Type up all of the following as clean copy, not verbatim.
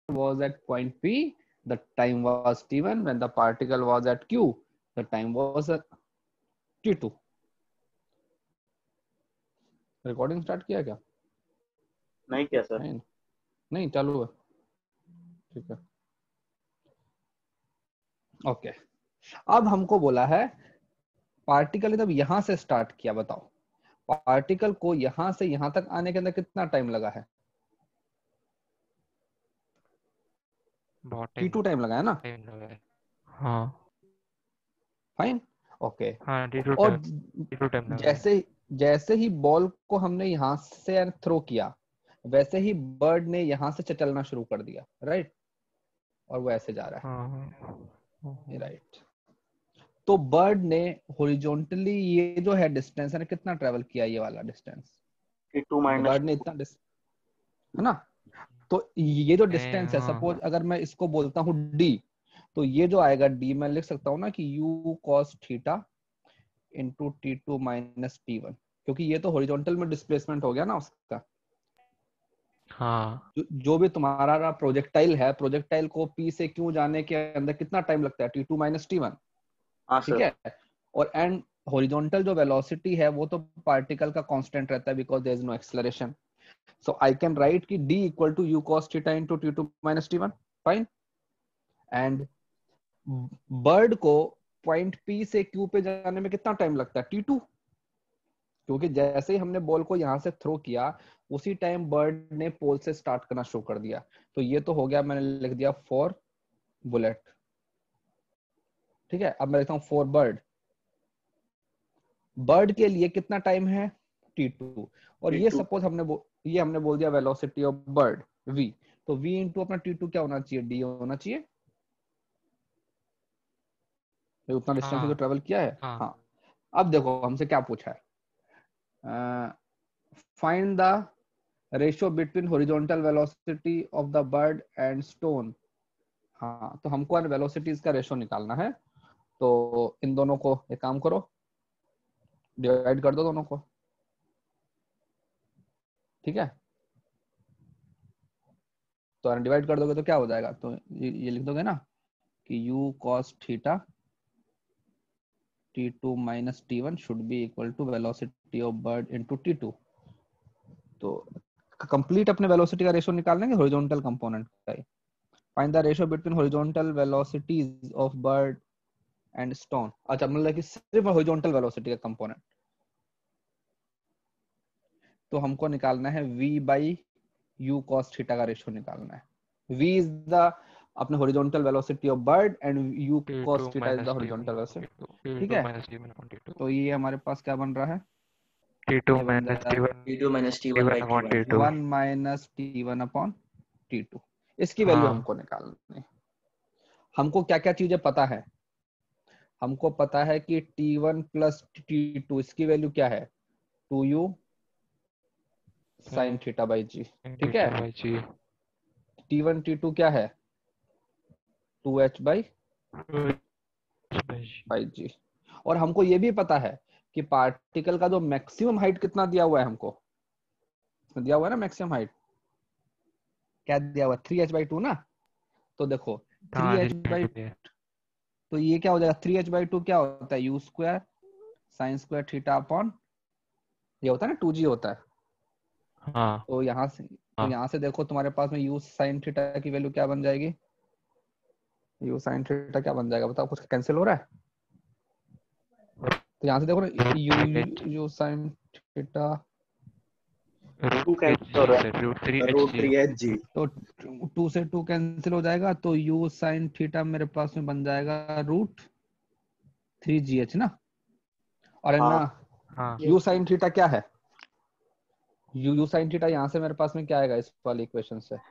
was at point P, the time was T1. When the particle was at Q, the time was T2. Recording start किया क्या? नहीं किया sir. नहीं चालू है, ठीक है ओके। अब हमको बोला है पार्टिकल जब यहां से स्टार्ट किया, बताओ पार्टिकल को यहां से यहां तक आने के अंदर कितना टाइम लगा है? T2 टाइम लगा है ना? हाँ फाइन ओके। हाँ और टाइम लगा है। जैसे ही बॉल को हमने यहां से थ्रो किया, वैसे ही बर्ड ने यहां से चलना शुरू कर दिया, राइट? और वो ऐसे जा रहा है, राइट? तो बर्ड ने हॉरिजॉन्टली ये जो है डिस्टेंस है कितना ट्रेवल किया, ये वाला डिस्टेंस T2 माइनस बर्ड ने इतना है ना? तो ये जो डिस्टेंस है, सपोज अगर मैं इसको बोलता हूँ d, तो ये जो आएगा d मैं लिख सकता हूँ ना कि u cos theta into T2 minus T1, क्योंकि ये तो हॉरिजॉन्टल में डिस्प्लेसमेंट हो गया ना उसका। हाँ जो भी तुम्हारा प्रोजेक्टाइल है, प्रोजेक्टाइल को P से Q जाने के अंदर कितना टाइम लगता है? T2 माइनस T1, ठीक है? और एंड हॉरिजॉन्टल जो वेलोसिटी है वो तो पार्टिकल का कांस्टेंट रहता है, because there is no acceleration. So I can write कि d equal to u cos theta into T2 minus T1, fine. And bird को पॉइंट P से Q पे जाने में कितना टाइम लगता है? T2, क्योंकि जैसे ही हमने बॉल को यहां से थ्रो किया उसी टाइम बर्ड ने पोल से स्टार्ट करना शुरू कर दिया। तो ये तो हो गया, मैंने लिख दिया फॉर बुलेट, ठीक है? अब मैं लिखता हूँ फॉर बर्ड। बर्ड के लिए कितना टाइम है? T2। और ये सपोज हमने बोल दिया वेलोसिटी ऑफ बर्ड v, तो v इंटू अपना T2 क्या होना चाहिए? d होना चाहिए, तो उतना डिस्टेंस तो ट्रेवल किया है। हाँ अब देखो हमसे क्या पूछा है, find the ratio between horizontal velocity of the bird and stone. हाँ तो हमको वेलोसिटीज का रेशियो निकालना है, तो इन दोनों को एक काम करो, डिवाइड कर दो दोनों को, ठीक है? तो डिवाइड कर दोगे तो क्या हो जाएगा? तो ये लिख दोगे ना कि u cos theta T2 minus T1 should be equal to velocity of bird into T2। तो कंप्लीट अपने वेलोसिटी का रेशियो निकाल लेंगे हॉरिजॉन्टल कंपोनेंट का ही। Find the ratio between horizontal velocities of bird and stone. अच्छा मतलब कि सिर्फ हॉरिजॉन्टल वेलोसिटी का कंपोनेंट, तो हमको निकालना है v by u cos theta का रेशियो निकालना है। v इज द अपने horizontal velocity of bird and u cos theta is the horizontal velocity, ठीक है? तो ये हमारे पास क्या बन रहा है? T2 minus T1 T2 minus T1 by upon T1 T2। 1 minus T1 upon T2, इसकी वैल्यू हाँ हमको निकालनी है। हमको क्या क्या चीजें पता है? हमको पता है कि T1 प्लस T2 इसकी वैल्यू क्या है? 2u साइन थीटा बाई जी, ठीक है? T1 T2 क्या है? 2h बाई जी। और हमको ये भी पता है कि पार्टिकल का जो मैक्सिमम हाइट कितना दिया हुआ है हमको, दिया हुआ है ना मैक्सिमम हाइट, क्या दिया हुआ है? 3h/2 ना? तो देखो 3h/2, तो ये क्या हो जाएगा? 3h/2 क्या होता है? u square sine square theta upon, ये होता है ना 2g होता है। हाँ तो यहाँ से देखो तुम्हारे पास में u साइन थीटा की वैल्यू क्या बन जाएगी? u साइन थीटा क्या बन जाएगा बताओ? कुछ कैंसिल हो रहा है? तो यहाँ से देखो ना u साइन थीटा तो 2 से 2 कैंसिल हो जाएगा, तो u साइन थीटा मेरे पास में बन जाएगा √3gh ना? और है ना u साइन थीटा क्या है? u साइन थीटा यहाँ से मेरे पास में क्या आएगा इस वाली इक्वेशन से?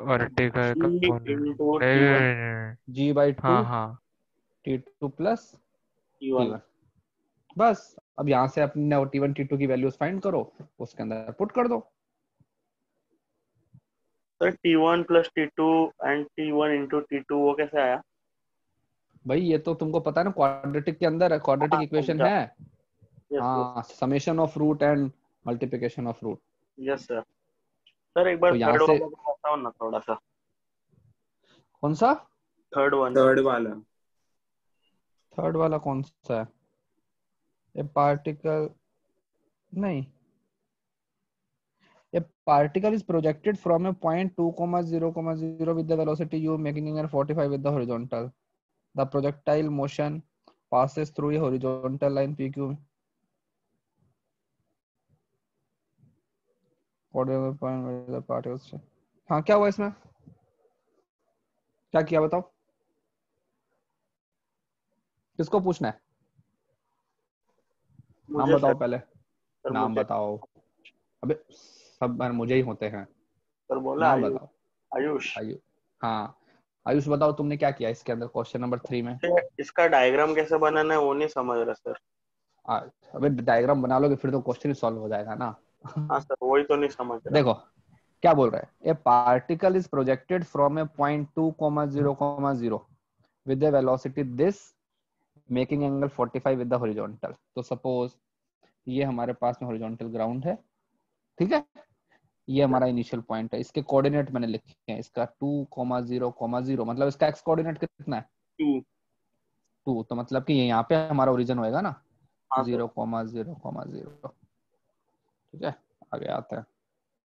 g/2 T2 plus T1। बस अब यहाँ से अपने T1 T2 की वैल्यूज फाइंड करो, उसके अंदर पुट कर दो। Sir T1 plus T2 and T1 into T2 वो कैसे आया? भाई ये तो तुमको पता है ना, क्वाड्रेटिक के अंदर क्वाड्रेटिक इक्वेशन है। हाँ summation of root and multiplication of root. Yes sir. Sir एक बार तो यहाँ थर्ड से वाला बताओ ना थोड़ा सा। कौन सा? थर्ड वाला। थर्ड वाला कौन सा है? ए पार्टिकल, नहीं, a particle is projected from a point 2,0,0 with the velocity u making angle 45 with the horizontal. The projectile motion passes through a horizontal line PQ. Whatever point where the particles. हाँ, क्या हुआ इसमें? क्या किया बताओ? किसको पूछना है? नाम मुझे बताओ सर। पहले। सर नाम मुझे। बताओ। अबे सब बार मुझे ही होते हैं। सर बोला नाम आयुष। बताओ। आयुष। आयुष। हाँ, आयुष बताओ तुमने क्या किया इसके अंदर क्वेश्चन नंबर 3 में? इसका डायग्राम कैसे बनाना है वो नहीं समझ रहा सर। आ, अबे डायग्राम बना लोगे फिर तो क्वेश्चन ही सॉल्व हो जाएगा ना। हाँ सर, वही तो नहीं समझ रहा। देखो क्या बोल रहा है, a particle is projected from a point 2,0,0 with the velocity this making angle 45 with the horizontal. तो सपोज ये हमारे पास में हॉरिजॉन्टल ग्राउंड है, ठीक है, ये हमारा इनिशियल पॉइंट है, इसके कोऑर्डिनेट मैंने लिखे हैं, इसका 2,0,0 मतलब इसका एक्स कोऑर्डिनेट कितना है? 2। 2, तो मतलब कि ये यहाँ पे हमारा ओरिजिन होएगा ना, हाँ सर। 0,0,0, ठीक है। आगे आते हैं,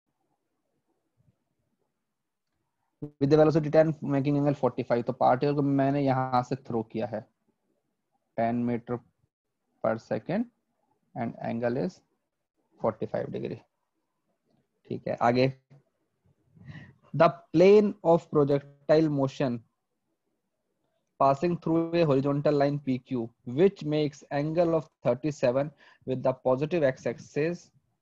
with the velocity 10 making angle 45, तो पार्टिकल को मैंने यहाँ से थ्रो किया है 10 metre per second and angle is 45 degree, ठीक है। आगे, the plane of projectile motion passing through a horizontal line PQ which makes angle of 37 with the positive x-axis,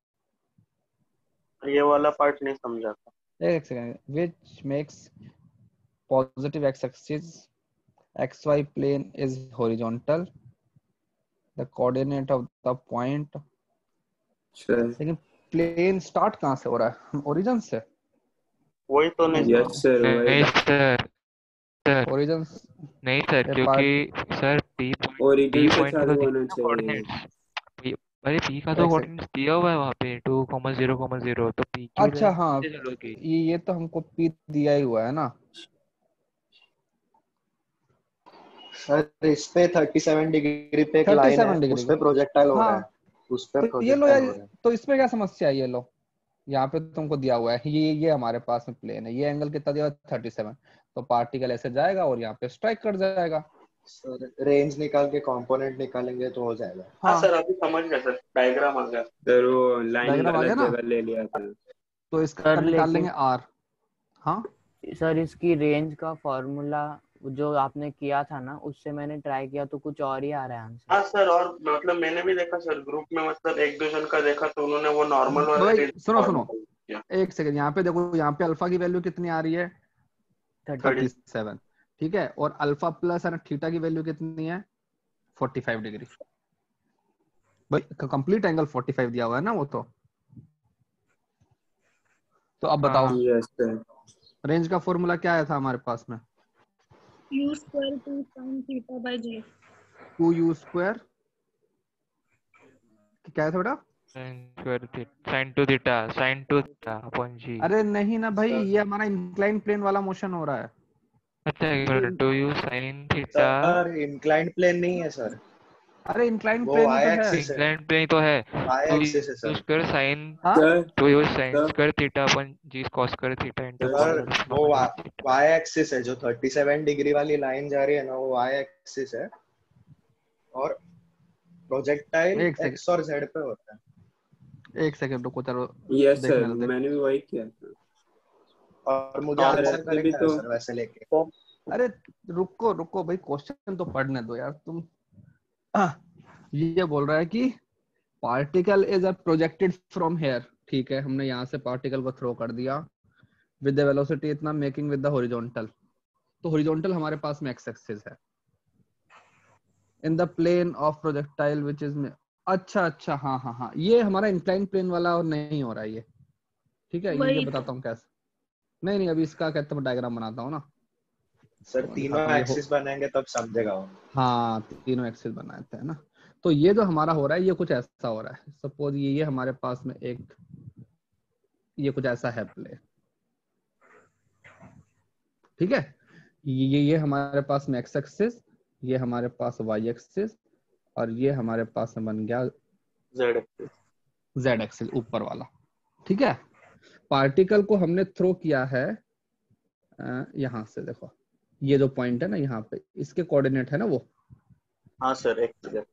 ये वाला पार्ट नहीं समझा था। एक second, which makes positive x-axis xy plane is horizontal, the coordinate of the point, लेकिन plane start कहाँ से हो रहा है? ओरिजिन से। वही तो नहीं नहीं समझ। सर, सर ओरिजिन नहीं सर, ए क्योंकि सर पी ओरिजिन से पॉइंट का चालू तो होना दिया ना चाहिए। कोऑर्डिनेट्स। अरे पी का तो एक सेकंड, कोऑर्डिनेट्स दिया हुआ है वहाँ पे 2,0,0, तो पी की अच्छा वजह हाँ, से चलोगी। ये तो हमको पी दिया ही हुआ है ना। सर इस पे 37 डिग्री पे एक लाइन है, 37 डिग्री उस पे, पे प्रोजेक्टाइल हो रहा हाँ, है, उस पे तो ये लो प्रोजेक्टाइल यार, हो रहा है। तो इसमें क्या समस्या है? ये लो, यहाँ पे तुमको दिया हुआ है, ये हमारे पास में प्लेन है, ये एंगल कितना दिया हुआ है? 37, तो पार्टिकल ऐसे जाएगा और यहाँ पे स्ट्राइक कर जाएगा। सर रेंज निकाल के कंपोनेंट निकालेंगे तो हो जाएगा। हाँ हाँ, सर, अभी समझ गया सर, डायग्राम आ गया। सर वो लाइन डायग्राम आ गया गलत ना, जगह ले लिया था। तो इसका सर निकाल लेकिन लेंगे आर। हाँ सर इसकी रेंज का फॉर्मूला जो आपने किया था ना, उससे मैंने ट्राई किया तो कुछ और ही आ रहा है आंसर। हाँ सर, और मतलब मैंने भी देखा सर ग्रुप में, मतलब एक दो जन का देखा तो उन्होंने वो नॉर्मल वाला भाई रेंज सुनो सुनो, फॉर्मूला किया। एक सेकंड, यहाँ पे देखो, यहाँ पे अल्फा की वैल्यू कितनी आ रही है? 37, ठीक है, और अल्फा प्लस है थीटा की वैल्यू कितनी है? 45 डिग्री। भाई कंप्लीट एंगल 45 दिया हुआ है ना वो तो अब बताओ हाँ यस सर। रेंज का फॉर्मूला क्या आया था हमारे पास में? u square 2 sin theta by j। 2u square, क्या था बेटा? Sine two theta upon g. अरे नहीं ना भाई, सर ये हमारा इंक्लाइन प्लेन वाला मोशन हो रहा है। अच्छा, एक minute, 2u sine theta. Sir inclined plane नहीं है सर, अरे इंक्लाइन वो प्लेन ही वाई तो है। एक्सिस है, इंक्लाइंड प्लेन तो है। वाई टू एक्सिस है यू सर। स्क्वायर साइन हाँ, sir two u sine sir square theta upon g cos square theta into sir cos वो थीटा। वाई एक्सिस है, जो 37 डिग्री वाली लाइन जा रही है ना, वो वाई एक्सिस है, और प्रोजेक्टाइल एक सेकंड, एक्स और जेड पे होता है। एक सेकंड रुको, चलो यस सर, देखने दो। मैंने भी वही किया था। और मुझे हाँ सर आंसर ऐसे भी करेक्ट है तो सर वैसे लेके। अरे रुको रुको भाई, क्वेश्चन तो पढ़ने दो यार तुम। ये बोल रहा है कि particle is a projected from here, ठीक है, हमने यहाँ से पार्टिकल को थ्रो कर दिया विद द वेलोसिटी इतना मेकिंग विद द हॉरिजॉन्टल, तो हॉरिजॉन्टल हमारे पास में एक्स एक्सिस है in the plane of projectile which is में। अच्छा अच्छा, हाँ हाँ हाँ, ये हमारा इंक्लाइन प्लेन वाला और नहीं हो रहा है ये, ठीक है, ये वही तो। बताता हूँ कैसे। नहीं नहीं, अभी इसका कहते हैं डायग्राम बनाता हूँ ना, सर तो तीनों दिखाता हूँ ये हो। एक्सिस बनेंगे तब समझेगा वो। हाँ, तीनों एक्सिस बनाते हैं ना, तो ये जो हमारा हो रहा है ये कुछ ऐसा हो रहा है। सपोज ये हमारे पास में एक, ये कुछ ऐसा है प्ले, ठीक है, ये हमारे पास में एक्स एक्सिस, ये हमारे पास वाई एक्सिस, और ये हमारे पास में बन गया जेड एक्सिस। जेड एक्सिस ऊपर वाला। ठीक है, पार्टिकल को हमने थ्रो किया है यहाँ से, देखो ये जो पॉइंट है ना यहाँ पे, इसके कोऑर्डिनेट है ना वो। हाँ सर, एक्स जेड।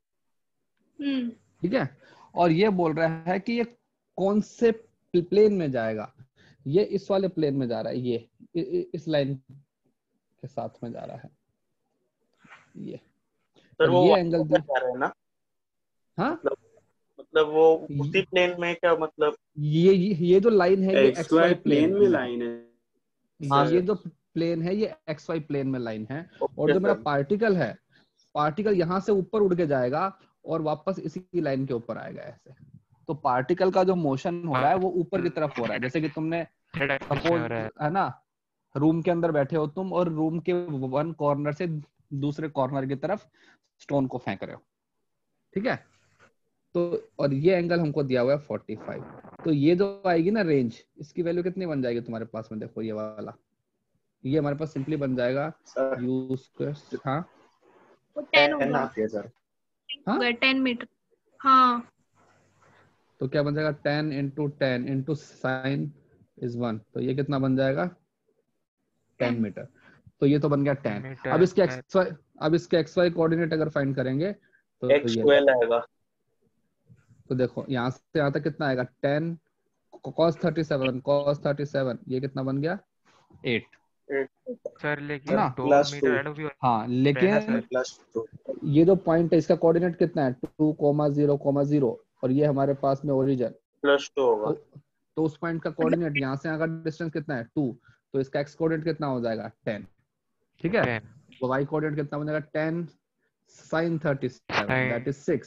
ठीक है, और ये बोल रहा है कि ये कौन से प्लेन में जाएगा, ये इस वाले प्लेन में जा रहा है, ये इस लाइन के साथ में जा रहा है ये। सर और वो ये y एंगल ऊपर जा रहा है ना? हाँ मतलब वो उसी प्लेन में क्या मतलब? ये जो लाइन है ये x x y y plane में लाइन है हाँ ये सर। जो प्लेन है ये एक्स वाई प्लेन में लाइन है, और ओके जो मेरा सर। पार्टिकल है, पार्टिकल यहाँ से ऊपर उड़ के जाएगा और वापस इसी लाइन के ऊपर आएगा ऐसे। तो पार्टिकल का जो मोशन हो रहा है वो ऊपर की तरफ हो रहा है, जैसे कि तुमने जेड एक्सिस में हो सपोज रहा है। है ना, रूम के अंदर बैठे हो तुम और रूम के वन कॉर्नर से दूसरे कॉर्नर की तरफ स्टोन को फेंक रहे हो। ठीक है, तो और ये एंगल हमको दिया हुआ है 45। तो ये जो आएगी ना रेंज, इसकी वैल्यू कितनी बन जाएगी तुम्हारे पास में, देखो ये वाला, ये हमारे पास सिंपली बन जाएगा सर यू स्क्वायर। हाँ वो 10 10 होगा, आती है सर। हाँ 10 मीटर। हाँ तो क्या बन जाएगा 10 इंटू 10 इंटू साइन इज 1, तो ये कितना बन जाएगा 10 मीटर। तो ये तो बन गया 10। मीटर अब इसके एक्स वाई कोऑर्डिनेट अगर फाइंड करेंगे तो एक्स ये 12 आएगा। तो देखो यहाँ से यहाँ तक कितना आएगा 10 cos 37 ये कितना बन गया 8 सर है लेकिन ना। 2 प्लस मीटर 2 एड भी हाँ रहना लेकिन सर। प्लस 2 ये जो पॉइंट है इसका कोऑर्डिनेट कितना है 2,0,0 और ये हमारे पास में ओरिजिन, प्लस 2 होगा। तो उस पॉइंट का कोऑर्डिनेट यहाँ से यहाँ का डिस्टेंस कितना है 2, तो इसका एक्स कोऑर्डिनेट कितना हो जाएगा 10। ठीक है, 10 तो वाई कोऑर्डिनेट कितना हो जाएगा 10 sin 37 दैट इज 6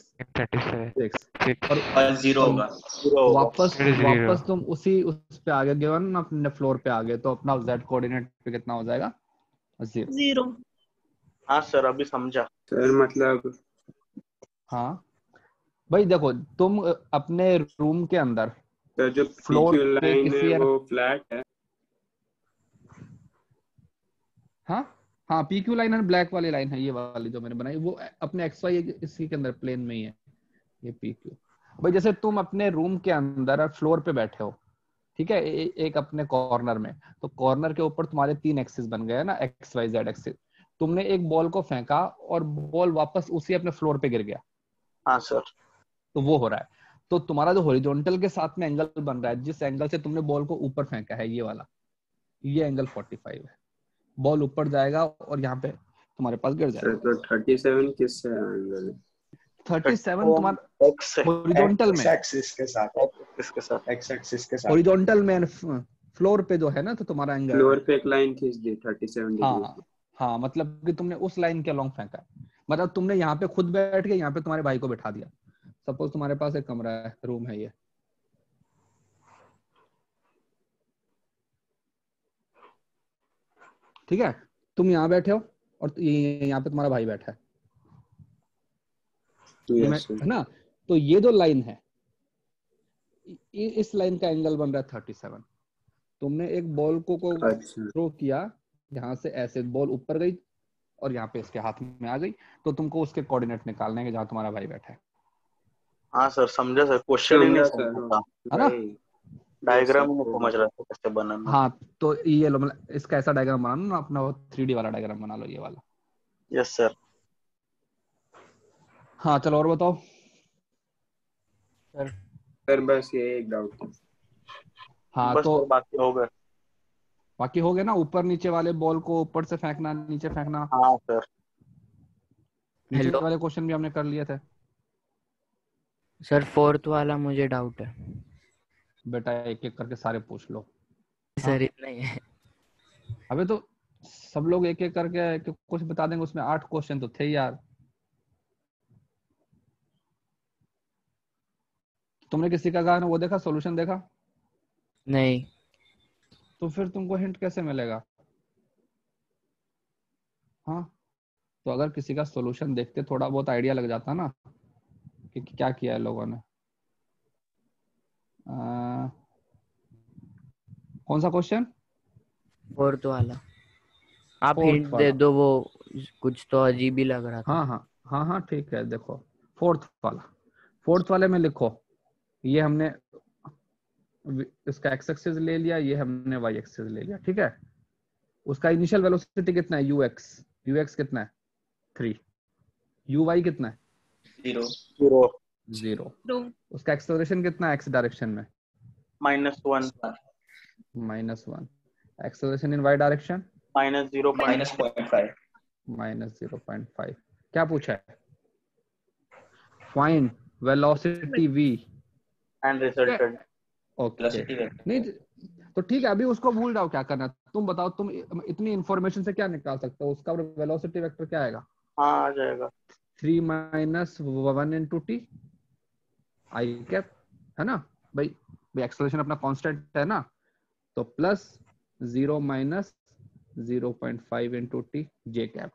37 और 0 और होगा। 0 होगा। वापस तुम उस पे आगे गिवन ना अपने फ्लोर पे आगे, तो अपना z कोऑर्डिनेट पे कितना हो जाएगा 0। 0। हाँ सर, अभी समझा। सर मतलब हाँ भाई देखो तुम अपने रूम के अंदर तो जो फ्लोर PQ पे लाइन किसी है वो फ्लैट है। हाँ हाँ पीक्यू लाइन है, ब्लैक वाली लाइन है, ये वाली जो मैंने बनाई वो अपने एक्स वाई इसी के अंदर प्लेन में ही है ये पीक्यू। भाई जैसे तुम अपने रूम के अंदर फ्लोर पे बैठे हो, ठीक है, एक अपने कॉर्नर में, तो कॉर्नर के ऊपर तुम्हारे 3 एक्सिस बन गए ना, एक्स वाई जेड एक्सिस। तुमने एक बॉल को फेंका और बॉल वापस उसी अपने फ्लोर पे गिर गया, हाँ सर। तो वो हो रहा है। तो तुम्हारा जो हॉरिजॉन्टल के साथ में एंगल बन रहा है, जिस एंगल से तुमने बॉल को ऊपर फेंका है ये वाला, ये एंगल 45 है। बॉल ऊपर जाएगा और यहाँ पे तुम्हारे पास गिर सर जाएगा। तो 37 किससे एंगल है? 37 तुम्हारा एक्स हॉरिजॉन्टल में, एक्सिस के साथ इसके साथ। एक्स एक्सिस के साथ हॉरिजॉन्टल में फ्लोर पे जो है ना, तो तुम्हारा एंगल फ्लोर पे एक लाइन खींच दी 37 डिग्री। हाँ हाँ, मतलब कि तुमने उस लाइन के अलोंग फेंका है, मतलब तुमने यहाँ पे खुद बैठ के यहाँ पे तुम्हारे भाई को बैठा दिया। सपोज तुम्हारे पास एक कमरा है, रूम है ये, ठीक है, तुम यहाँ बैठे हो और यहाँ पे तुम्हारा भाई बैठा है, यस है ना। तो ये जो लाइन है, इस लाइन का एंगल बन रहा है 37। तुमने एक बॉल को अच्छा थ्रो किया, यहाँ से ऐसे बॉल ऊपर गई और यहाँ पे इसके हाथ में आ गई, तो तुमको उसके कोऑर्डिनेट निकालने के जहाँ तुम्हारा भाई बैठा है। हाँ सर, समझा सर। क्वेश्चन ही नहीं समझा समझा सर था। है ना। भाई। डायग्राम नहीं समझ रहा था कैसे बनाना। हाँ तो ये लो, मतलब इसका ऐसा डायग्राम बना लो ना अपना, वो 3D वाला डायग्राम बना लो ये वाला। Yes sir. हाँ चलो और बताओ। सर बस ये एक डाउट था। हाँ बस तो सर, बाकी हो गए। बाकी हो गया ना, ऊपर नीचे वाले बॉल को ऊपर से फेंकना, नीचे फेंकना, हाँ सर। नीचे हेलो वाले क्वेश्चन भी हमने कर लिए थे। सर 4th वाला मुझे डाउट है बेटा एक एक करके सारे पूछ लो। सर, इतना ही है। अबे तो सब लोग एक एक करके कुछ बता देंगे, उसमें 8 क्वेश्चन तो थे यार। तुमने किसी का गाना वो देखा, सॉल्यूशन देखा? नहीं तो फिर तुमको हिंट कैसे मिलेगा? हाँ तो अगर किसी का सॉल्यूशन देखते थोड़ा बहुत आइडिया लग जाता ना कि क्या किया है लोगों ने। कौन सा क्वेश्चन? 4th वाला। आप Fourth हिंट दे वाला। दो, वो कुछ तो अजीब ही लग रहा था। हाँ हाँ हाँ हाँ ठीक है, देखो फोर्थ वाले में लिखो, ये हमने इसका एक्स एक्सिस ले लिया, ये हमने वाई एक्सिस ले लिया, ठीक है। उसका इनिशियल वेलोसिटी कितना है, यूएक्स कितना है 3, यूवाई कितना है 0 0 0, उसका एक्सेलरेशन कितना है एक्स डायरेक्शन में -1 -1, एक्सेलरेशन इन वाई डायरेक्शन -0.5 -0.5। क्या पूछा है, find velocity v। And resultant okay नहीं तो ठीक है, अभी उसको भूल जाओ, क्या करना तुम बताओ, तुम इतनी इंफॉर्मेशन से क्या निकाल सकते हो, उसका वेलोसिटी वेक्टर क्या आएगा, हाँ आ जाएगा 3 - 1 into t आई कैप, है ना भाई, एक्सेलरेशन अपना कांस्टेंट है ना, तो plus 0 - 0.5 into t j cap,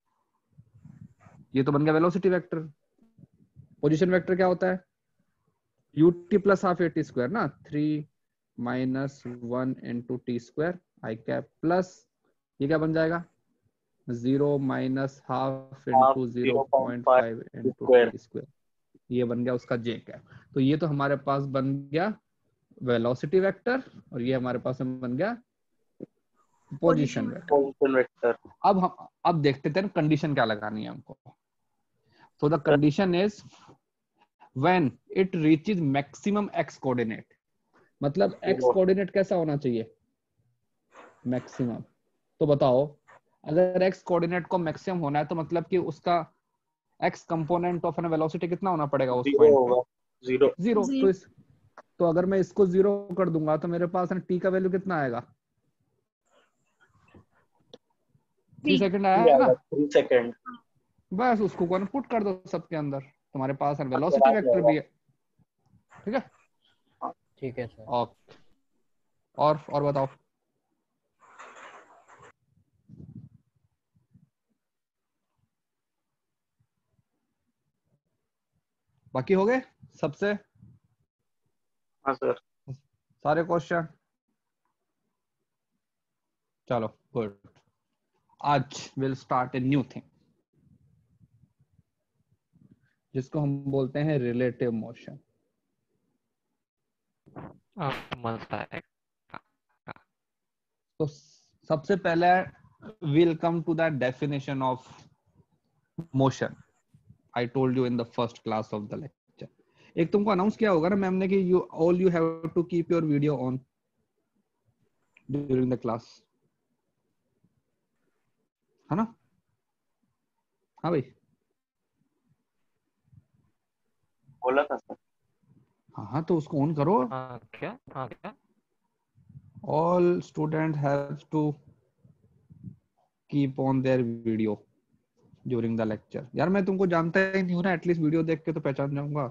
ये तो बन गया वेलोसिटी वेक्टर। पोजीशन वेक्टर क्या होता है, ut plus half at square ना, 3 - 1 into t square i cap, plus ये क्या बन जाएगा 0 - half into 0.5 into t square, ये बन गया उसका j कैप। तो ये तो हमारे पास बन गया वेलोसिटी वेक्टर, और ये हमारे पास बन गया पोजीशन वेक्टर। अब देखते हैं कंडीशन क्या लगानी है हमको। So the condition is when it reaches maximum x coordinate, मतलब x coordinate कैसा होना चाहिए मैक्सिमम। तो बताओ अगर x coordinate को मैक्सिमम होना है तो मतलब कि उसका x component of an velocity कितना होना पड़ेगा उस पॉइंट पे, 0। तो अगर मैं इसको 0 कर दूंगा तो मेरे पास t का वैल्यू कितना आएगा 3 सेकंड आएगा, 3 सेकंड। बस उसको कौन पुट कर दो सबके अंदर, तुम्हारे पास वेलोसिटी वेक्टर भी है, ठीक है। ठीक है सर। और बताओ, बाकी हो गए सबसे हाँ सर। सारे क्वेश्चन, चलो गुड। आज will start a new thing जिसको हम बोलते हैं रिलेटिव मोशन। मजा आएगा। तो सबसे पहले we'll come to the definition of motion I told you in the first class of the lecture। एक तुमको अनाउंस किया होगा ना मैम ने कि you have to keep your video on during the class, है ना। हाँ भाई, बोला था सर। हाँ तो उसको ऑन करो। क्या all students have to keep on their video during the lecture। यार मैं तुमको जानता ही नहीं हूँ ना, एटलीस्ट वीडियो देख के तो पहचान जाऊंगा।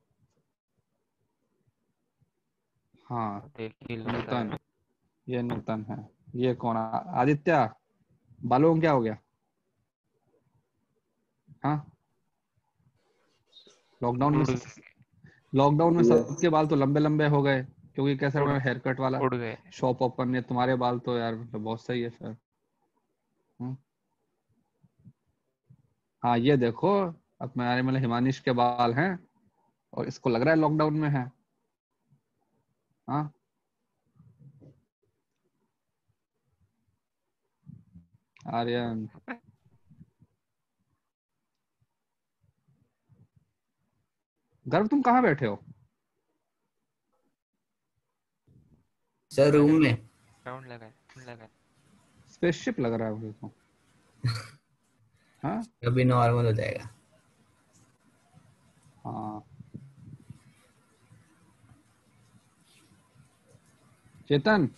हाँ नूतन, ये नूतन है, ये कौन आदित्य, बालों को क्या हो गया, हाँ लॉकडाउन में सबके बाल तो लंबे लंबे हो गए क्योंकि कैसे हेयर कट वाला उड़ गए शॉप ओपन है। तुम्हारे बाल तो यार बहुत सही है सर। हाँ ये देखो, अब मेरे मतलब हिमानिश के बाल हैं और इसको लग रहा है लॉकडाउन में है। हाँ आर्यन, गर्व तुम कहाँ बैठे हो सर? रूम में। राउंड लगा स्पेसशिप लग रहा है मुझे तो। हाँ अभी नॉर्मल हो जाएगा। हाँ चेतन,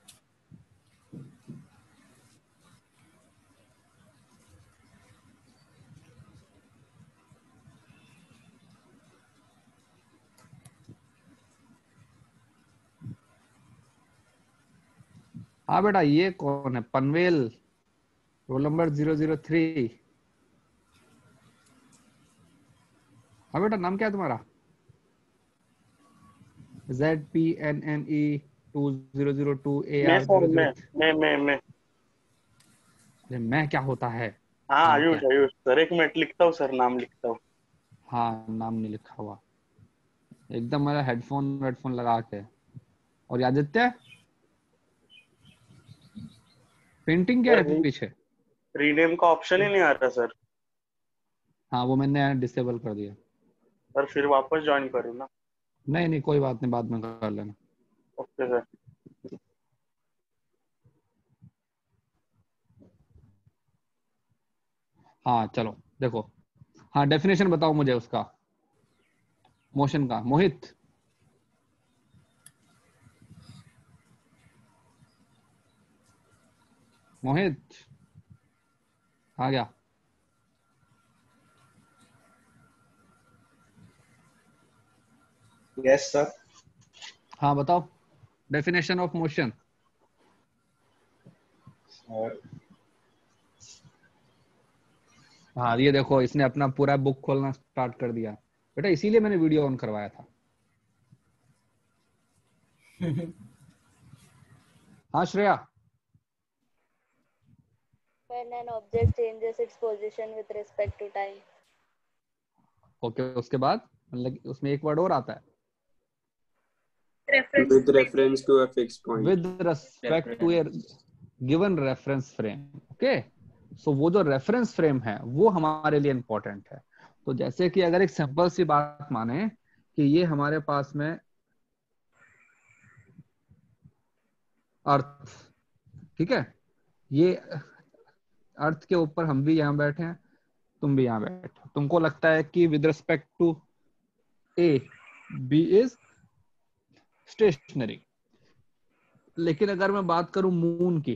हाँ बेटा ये कौन है, पनवेल, रोल नंबर 003। हाँ बेटा नाम क्या है तुम्हारा, ZPNNE 2002 AR 003। मैं अरे मैं क्या होता है? हाँ मैं आयुष क्या? आयुष सर, 1 मिनट लिखता हूँ सर, नाम लिखता हूँ। हाँ नाम नहीं लिखा हुआ एकदम, मेरा हेडफोन लगा के। और आदित्य पेंटिंग क्या सर है पीछे? रीनेम का ऑप्शन ही नहीं आ रहा सर। हाँ वो मैंने डिसेबल कर दिया। सर फिर वापस ज्वाइन करूँ ना? नहीं नहीं कोई बात नहीं, बाद में कर लेना। Okay sir. हाँ चलो देखो, हाँ डेफिनेशन बताओ मुझे उसका, मोशन का। मोहित मोहित आ गया? Yes sir. हाँ बताओ डेफिनेशन ऑफ मोशन। हाँ ये देखो, इसने अपना पूरा बुक खोलना स्टार्ट कर दिया बेटा, इसीलिए मैंने वीडियो ऑन करवाया था। हाँ Shreya. When an object changes its position with respect to time. Okay उसके बाद मतलब उसमें एक वर्ड और आता है, With reference to a fixed point. With respect to a given reference frame. Okay so वो जो रेफरेंस फ्रेम है वो हमारे लिए इंपॉर्टेंट है। तो जैसे कि अगर एक सिंपल सी बात माने कि ये हमारे पास में अर्थ, ठीक है, ये अर्थ के ऊपर हम भी यहाँ बैठे हैं, तुम भी यहाँ बैठे, तुमको लगता है कि with respect to A B is stationary. लेकिन अगर मैं बात करूं मून की,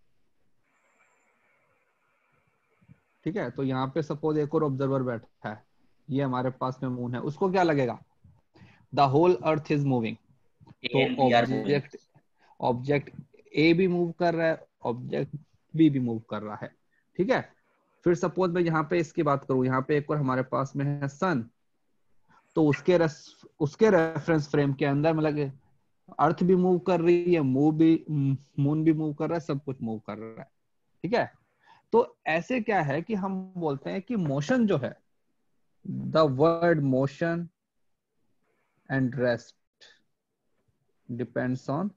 ठीक है, तो यहाँ पे सपोज एक और ऑब्जर्वर बैठा है, ये हमारे पास में मून है, उसको क्या लगेगा? The whole earth is moving. तो ऑब्जेक्ट ए भी मूव कर रहा है, ऑब्जेक्ट बी भी मूव कर रहा है, ठीक है। फिर सपोज मैं यहाँ पे इसकी बात करूं, यहाँ पे एक और हमारे पास में है सन, तो उसके रेफरेंस फ्रेम के अंदर मतलब अर्थ भी मूव कर रही है, मून भी मूव कर रहा है, सब कुछ मूव कर रहा है, ठीक है। तो ऐसे क्या है कि हम बोलते हैं कि मोशन जो है, the word motion and rest depends on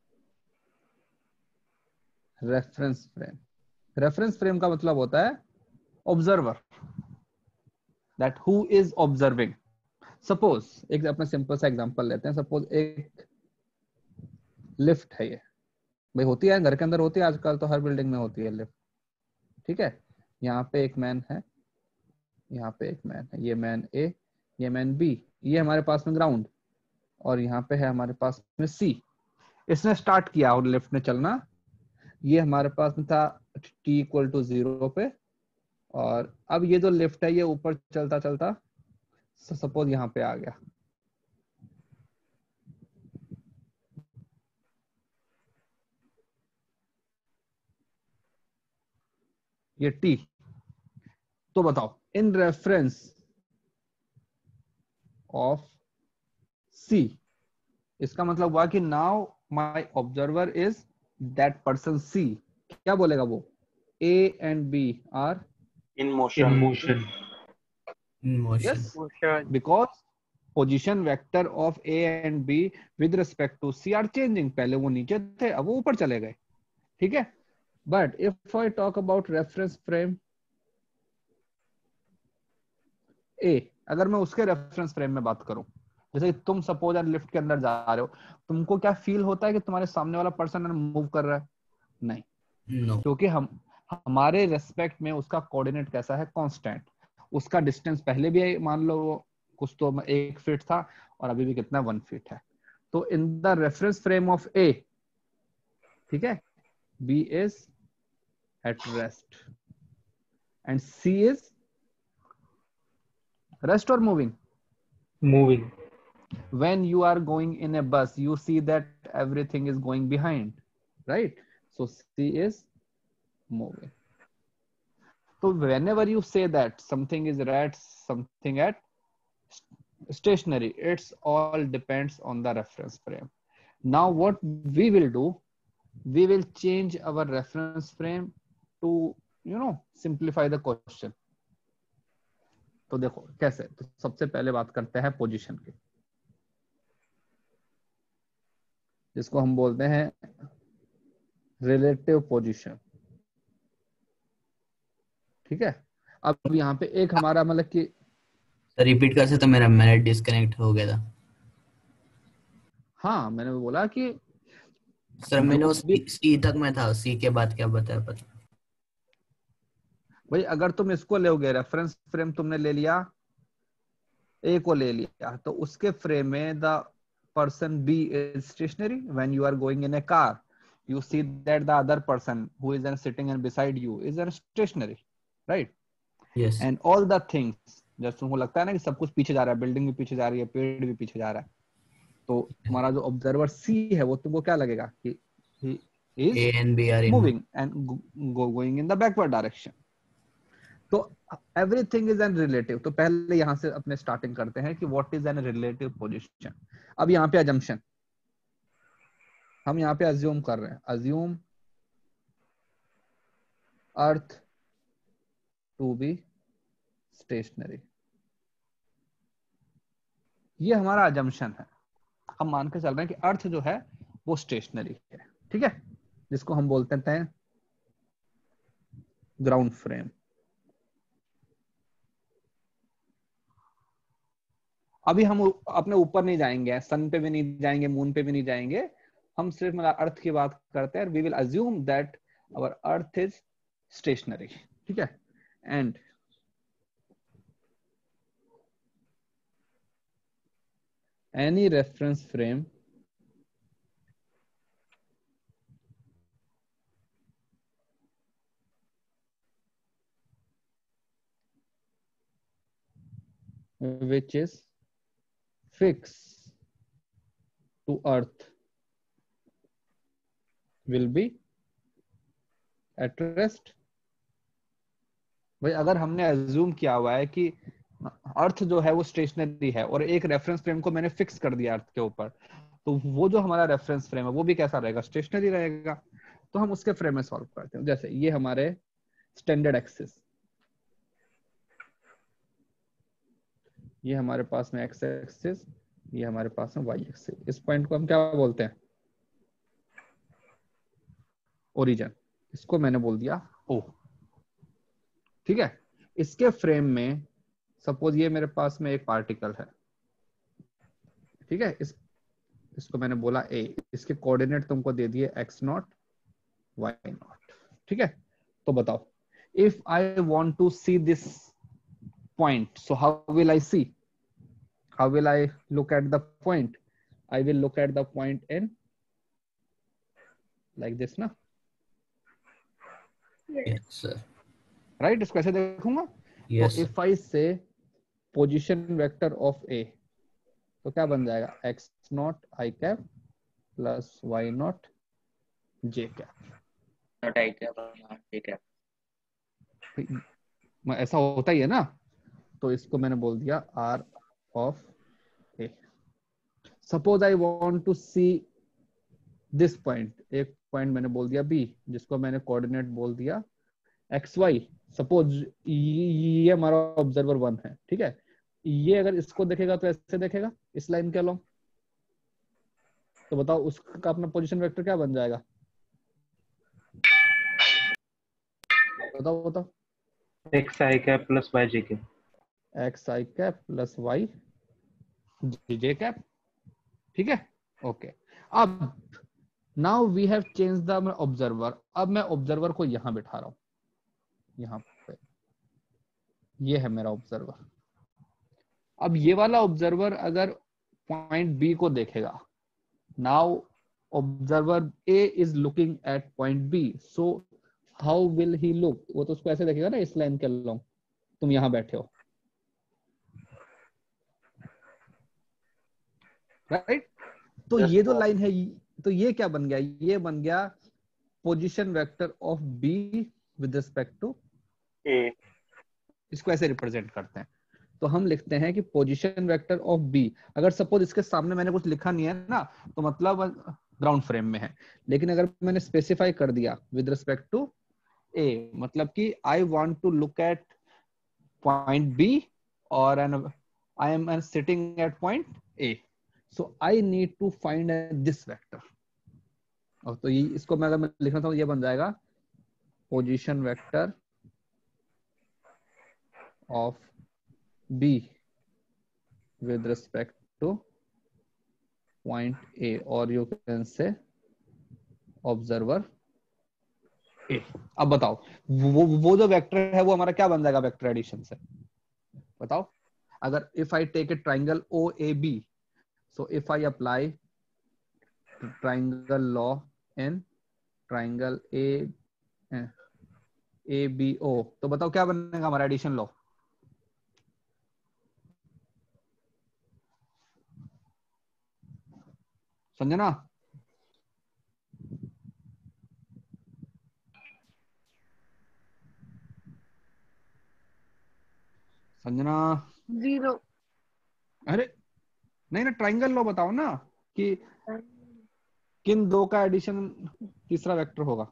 reference frame. Reference frame का मतलब होता है observer, that who is observing. Suppose एक अपना सिंपल सा एग्जांपल लेते हैं, सपोज एक लिफ्ट है, ये भाई होती है घर के अंदर, होती है आजकल तो हर बिल्डिंग में होती है लिफ्ट, ठीक है। यहाँ पे एक मैन है, यहाँ पे एक मैन है, ये मैन ए, ये मैन बी, ये हमारे पास में ग्राउंड, और यहाँ पे है हमारे पास में सी। इसने स्टार्ट किया और लिफ्ट ने चलना, ये हमारे पास में था t = 0 पे, और अब ये जो लिफ्ट है ये ऊपर चलता चलता सपोज यहाँ पे आ गया, ये t। तो बताओ इन रेफरेंस ऑफ c, इसका मतलब हुआ कि now my observer is that person c। क्या बोलेगा वो? a and b are in motion. yes, because position vector of a and b with respect to c are changing। पहले वो नीचे थे, अब वो ऊपर चले गए, ठीक है। but if I talk about reference frame a, अगर मैं उसके रेफरेंस फ्रेम में बात करूं, जैसे तुम सपोज लिफ्ट के अंदर जा रहे हो, तुमको क्या फील होता है कि तुम्हारे सामने वाला पर्सन मूव कर रहा है? नहीं, No. क्योंकि हमारे रेस्पेक्ट में उसका कोऑर्डिनेट कैसा है? कांस्टेंट। उसका डिस्टेंस पहले भी मान लो कुछ तो 1 फीट था, और अभी भी कितना 1 फीट है। तो in the reference frame of A, ठीक है, B is at rest and C is rest और moving? Moving. When you are going in a bus, you see that everything is going behind, right? So C is moving. So whenever you say that something is at something at stationary, it's all depends on the reference frame. Now what we will do, we will change our reference frame to simplify the question. तो देखो कैसे, तो सबसे पहले बात करते हैं position की, जिसको हम बोलते हैं रिलेटिव पोजीशन। ठीक है, अब यहाँ पे एक हमारा मतलब कि रिपीट कर सकते, मैंने डिस्कनेक्ट हो गया था। हाँ मैंने बोला कि सर मैंने जो उस भी सी तक में था, सी के बाद क्या बताया पता। भाई अगर तुम इसको लोगे, रेफरेंस फ्रेम तुमने ले लिया, ए को ले लिया, तो उसके फ्रेम में the person B is stationary. When you are going in a car, you see that the other person who is then sitting and beside you is then stationary, right? Yes. And all the things, जब तुमको लगता है ना कि सब कुछ पीछे जा रहा है, बिल्डिंग भी पीछे जा रही है, पेड़ भी पीछे जा रहा है, तो तुम्हारा जो ऑब्जर्वर सी है वो तुमको क्या लगेगा कि he is A and B are in moving and going in the backward direction. तो everything is an relative। तो पहले यहाँ से अपने स्टार्टिंग करते हैं कि what is an relative position। अब यहाँ पे assumption हम यहाँ पे अज्यूम कर रहे हैं, assume earth to be stationary. ये हमारा अजम्पशन है, हम मान के चल रहे हैं कि अर्थ जो है वो स्टेशनरी है। ठीक है, जिसको हम बोलते हैं ग्राउंड फ्रेम। अभी हम अपने ऊपर नहीं जाएंगे, सन पे भी नहीं जाएंगे, मून पे भी नहीं जाएंगे, हम सिर्फ मतलब अर्थ की बात करते हैं। We will assume that our earth is stationary. ठीक है, and any reference frame which is fixed to earth will be at rest। भाई अगर हमने अज्यूम किया हुआ है कि अर्थ जो है वो स्टेशनरी है और एक रेफरेंस फ्रेम को मैंने फिक्स कर दिया अर्थ के ऊपर, तो वो जो हमारा रेफरेंस फ्रेम है वो भी कैसा रहेगा, स्टेशनरी रहेगा। तो हम उसके फ्रेम में सॉल्व करते हैं। जैसे ये हमारे स्टैंडर्ड एक्सिस, ये हमारे पास में एक्स एक्सिस, ये हमारे पास में वाई एक्सिस। इस पॉइंट को हम क्या बोलते हैं, ओरिजिन। इसको मैंने बोल दिया ओ। ठीक है, इसके फ्रेम में सपोज ये मेरे पास में एक पार्टिकल है। ठीक है, इसको मैंने बोला ए, इसके कोऑर्डिनेट तुमको दे दिए x0 y0। ठीक है, तो बताओ if I want to see this point, so how will I see, how will I look at the point? I will look at the point in like this na, Yes sir. right? इसको ऐसे देखूंगा। Yes. तो if I say position vector of A, तो क्या बन जाएगा, x0 I cap plus y0 j cap। not I cap not j cap। ऐसा होता ही है ना, तो इसको मैंने बोल दिया R of A। Suppose I want to see this point, एक पॉइंट मैंने बोल दिया B, जिसको मैंने कोऑर्डिनेट बोल दिया XY। सपोज ये हमारा ऑब्जर्वर 1 है। ठीक है, ये अगर इसको देखेगा तो ऐसे देखेगा इस लाइन के अलोंग। तो बताओ उसका अपना पोजीशन वेक्टर क्या बन जाएगा, बताओ x I cap plus y j cap। X I cap plus Y J cap. ठीक है, ओके। अब now we have change the observer. अब मैं ऑब्जर्वर को यहां बिठा रहा हूं, यहां पे ये है मेरा ऑब्जर्वर। अब ये वाला ऑब्जर्वर अगर पॉइंट बी को देखेगा, now observer A is looking at point B, so how will he look, वो तो उसको ऐसे देखेगा ना इस लाइन के अलोंग। तुम यहां बैठे हो, राइट? तो ये जो लाइन है, तो ये क्या बन गया, ये बन गया position vector of B with respect to A. इसको ऐसे रिप्रेजेंट करते हैं। तो हम लिखते हैं कि पोजीशन वेक्टर ऑफ बी, अगर सपोज इसके सामने मैंने कुछ लिखा नहीं है ना, तो मतलब ग्राउंड फ्रेम में है। लेकिन अगर मैंने स्पेसिफाई कर दिया विद रिस्पेक्ट टू A, मतलब कि I want to look at point B or I am sitting at point A. So I need to find this vector. और तो ये इसको मैं अगर मैं लिखना था ये बन जाएगा position vector of B with respect to point A, or you can say observer A. अब बताओ वो जो वेक्टर है वो हमारा क्या बन जाएगा वेक्टर एडिशन से, बताओ. अगर if I take a triangle OAB, so if I apply triangle law in triangle ABO, तो बताओ क्या बनेगा हमारा एडिशन लॉ. संजना, संजना 0. अरे नहीं ना, ट्राइंगल लो बताओ ना कि किन दो का एडिशन तीसरा वेक्टर होगा.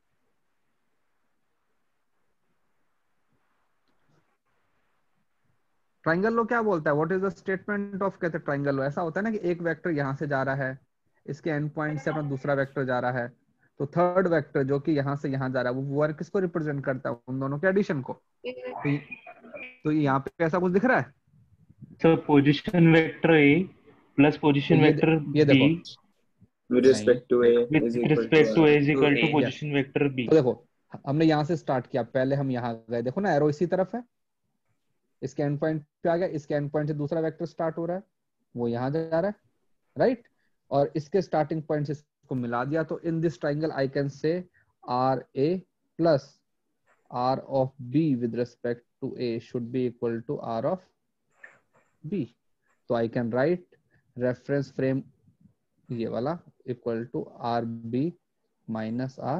ट्राइंगल लो क्या बोलता है, what is the statement of, कहते हैं ट्राइंगल लो ऐसा होता है ना कि एक वेक्टर यहां से जा रहा है, इसके एंड पॉइंट से अपना दूसरा वेक्टर जा रहा है, तो थर्ड वेक्टर जो कि यहां से यहां जा रहा है वो किसको रिप्रेजेंट करता है, उन दोनों के एडिशन को. तो यहाँ पे ऐसा कुछ दिख रहा है. So position vector A plus position vector ये B with respect to A with respect to A is equal to position vector B. तो देखो हमने यहाँ से स्टार्ट किया, पहले हम यहाँ गए, देखो ना एरो इसी तरफ है, इसके एंड पॉइंट पे आ गया, इसके एंड पॉइंट से दूसरा वेक्टर स्टार्ट हो रहा है, वो यहाँ जा रहा है, राइट. और इसके स्टार्टिंग पॉइंट से इसको मिला दिया, तो in this triangle I can say R A plus R of B with respect to A should be equal to R of B. तो I can write reference frame ये वाला equal to R B minus R.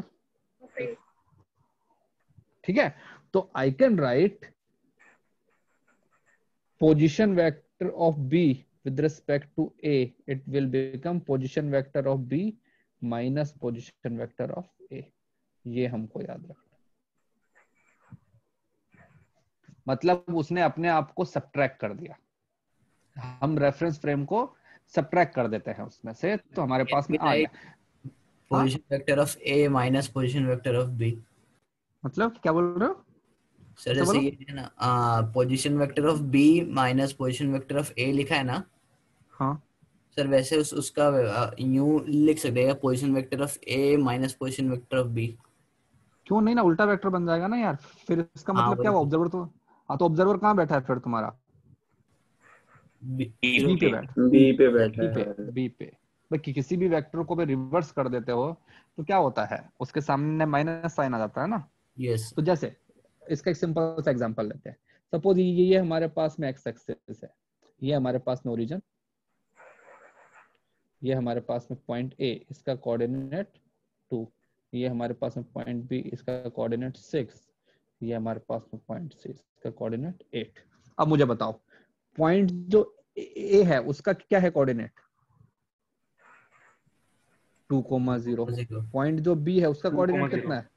ठीक है, तो I can write position vector of B with respect to A, it will become position vector of B minus position vector of A. ये हमको याद रखना, मतलब उसने अपने आप को सब्ट्रैक्ट कर दिया. हम रेफरेंस फ्रेम को सब्ट्रैक्ट कर देते हैं उसमें से, तो हमारे पास में आ गया position vector of A minus position vector of B. मतलब क्या बोल रहे हो सर, जैसे ये है ना position vector of B minus position vector of A लिखा है ना. हाँ सर, वैसे उसका यूं लिख सकते हैं position vector of A minus position vector of B. क्यों नहीं ना, उल्टा वेक्टर बन जाएगा ना यार, फिर इसका मतलब क्या हुआ, ऑब्जर्वर तो हाँ, तो ऑब्जर्वर कहाँ बैठा है फिर तुम्हारा, B पे बैठा है, बी पे. भाई किसी भी वेक्टर को भी रिवर्स कर देते हो तो क्या होता है, उसके सामने माइनस साइन आ जाता है ना. यस. तो जैसे इसका एक सिंपल सा एग्जांपल लेते हैं. सपोज ये हमारे पास में एक्स एक्सिस है, ये हमारे पास में ओरिजिन, ये हमारे पास में पॉइंट ए, इसका कोऑर्डिनेट 2, ये हमारे पास में पॉइंट बी, इसका कोऑर्डिनेट 6, ये हमारे पास में पॉइंट सी, इसका कोऑर्डिनेट 8. अब मुझे बताओ पॉइंट जो ए है उसका क्या है कोऑर्डिनेट 2,0. पॉइंट जो बी है उसका कोऑर्डिनेट कितना है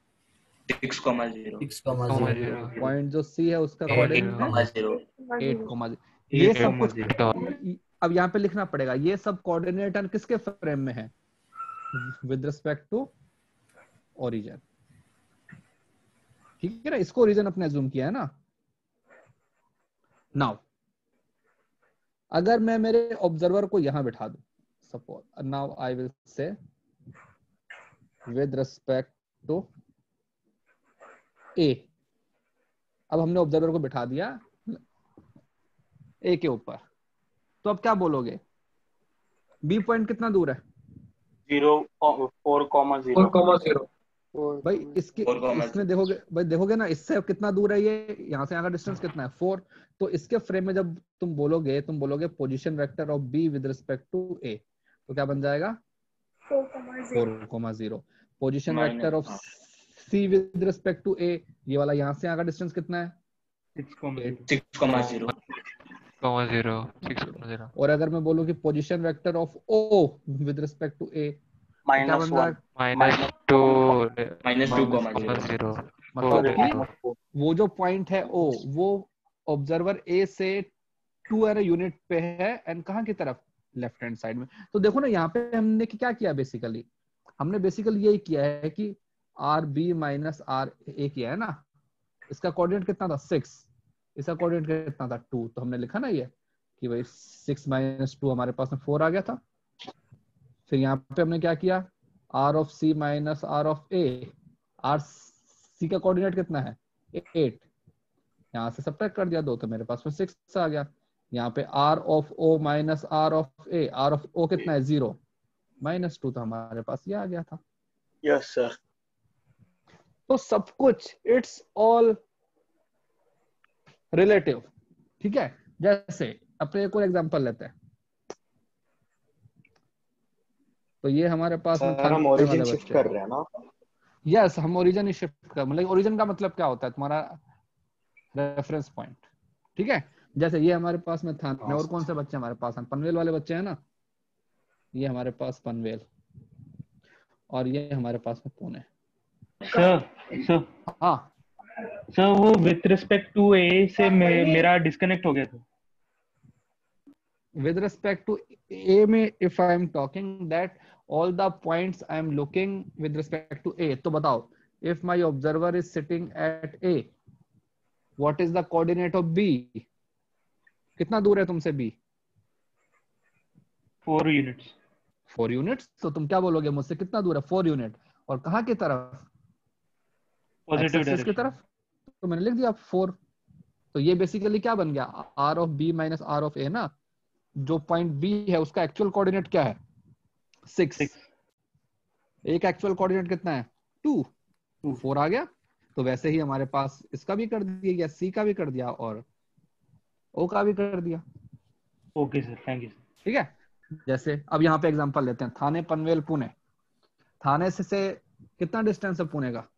6,0. पॉइंट जो सी है उसका कोऑर्डिनेट 8,0. ये सब कुछ अब यहाँ पे लिखना पड़ेगा, ये सब कोऑर्डिनेट किसके फ्रेम में है, विद रिस्पेक्ट टू ओरिजिन. ठीक है ना, इसको ओरिजिन अपने अज्यूम किया है ना. नाउ अगर मैं मेरे ऑब्जर्वर को यहां बिठा दूं, suppose now I will say with respect to A. अब हमने ऑब्जर्वर को बिठा दिया ए के ऊपर, तो अब क्या बोलोगे, बी पॉइंट कितना दूर है 4,0. भाई इसमें देखोगे, भाई देखोगे ना इससे कितना दूर है, ये यहाँ से यहाँ का डिस्टेंस कितना है 4. तो इसके फ्रेम में जब तुम बोलोगे position vector of B with respect to A, तो क्या बन जाएगा 4,0. Position vector of C with respect to A, ये वाला यहाँ से यहाँ का डिस्टेंस कितना है 6,0. और अगर मैं बोलूं कि position vector of O with respect to A, क्या बन जाएगा -2,0. मतलब कि वो जो पॉइंट है O, वो ऑब्जर्वर A से 2 एरो यूनिट पे है एंड कहाँ की तरफ, लेफ्ट हैंड साइड में। तो देखो ना यहाँ पे हमने क्या किया, बेसिकली हमने बेसिकली यही किया है कि RB माइनस RA किया है ना। इसका कोऑर्डिनेट कितना था 6, इसका कोऑर्डिनेट कितना था 2, तो हमने लिखा ना ये कि भाई 6 माइनस 2 हमारे पास में 4 आ गया था। फिर यहाँ पे हमने क्या किया, R of C minus R of A, RC का कोऑर्डिनेट कितना है 8, यहाँ से सब्ट्रैक्ट कर दिया 2 तो मेरे पास में 6 आ गया। यहाँ पे R of O minus R of A, R of O कितना है 0 माइनस 2, तो हमारे पास ये आ गया था। Yes sir. तो सब कुछ इट्स ऑल रिलेटिव, ठीक है। जैसे अपने एक और एग्जांपल लेते हैं, तो ये हमारे पास में सर हम ओरिजिन शिफ्ट कर रहे हैं ना। यस, हम ओरिजिन ही शिफ्ट कर, मतलब ओरिजिन का मतलब क्या होता है, तुम्हारा रेफरेंस पॉइंट, ठीक है। जैसे ये हमारे पास में थाने, और कौन से बच्चे हमारे पास हैं, पनवेल वाले बच्चे हैं ना, ये हमारे पास पनवेल, और ये हमारे पास में पुणे। सर हाँ सर, वो विथ रिस्पेक्ट टू ए से मेरा डिस्कनेक्ट हो गया था। With respect to A में if I am talking that all the points I am looking with respect to A, तो बताओ if my observer is sitting at A, what is the coordinate of B? कितना दूर है तुमसे B? 4 units. 4 units. तो तुम क्या बोलोगे मुझसे, कितना दूर है 4 यूनिट, और कहाँ की तरफ, पॉजिटिव एक्सिस की तरफ। तो मैंने लिख दिया 4। तो ये बेसिकली क्या बन गया, R of B minus R of A ना, जो पॉइंट B है उसका एक्चुअल कोऑर्डिनेट क्या है 6, एक एक्चुअल कोऑर्डिनेट कितना है 2, 4 आ गया। तो वैसे ही हमारे पास इसका भी कर दिया, C का भी कर दिया और O का भी कर दिया। Okay sir, thank you. ठीक है। जैसे अब यहाँ पे एग्जांपल लेते हैं, थाने पनवेल पुणे। थाने से कितना डिस्टेंस है पुणे का,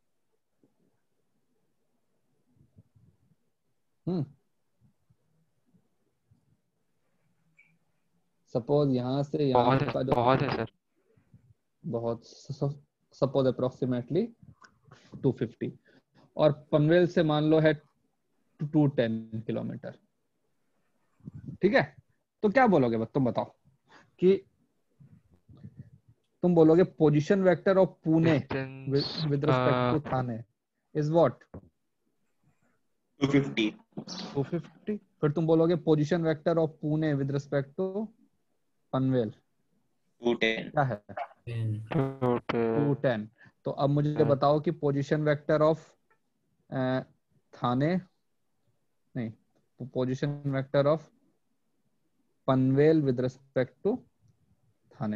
सपोज यहाँ से यहाँ का जो बहुत है सर, बहुत, सपोज अप्रोक्सीमेटली 250, और पनवेल से मान लो है 210 किलोमीटर, ठीक है। तो क्या बोलोगे तुम बताओ, कि तुम बोलोगे position vector of Pune with respect to Thane is what 250। फिर तुम बोलोगे position vector of Pune with respect to Panvel 210 क्या है 210। तो अब मुझे बताओ कि पोजीशन वेक्टर ऑफ थाने नहीं, position vector of Panvel with respect to Thane.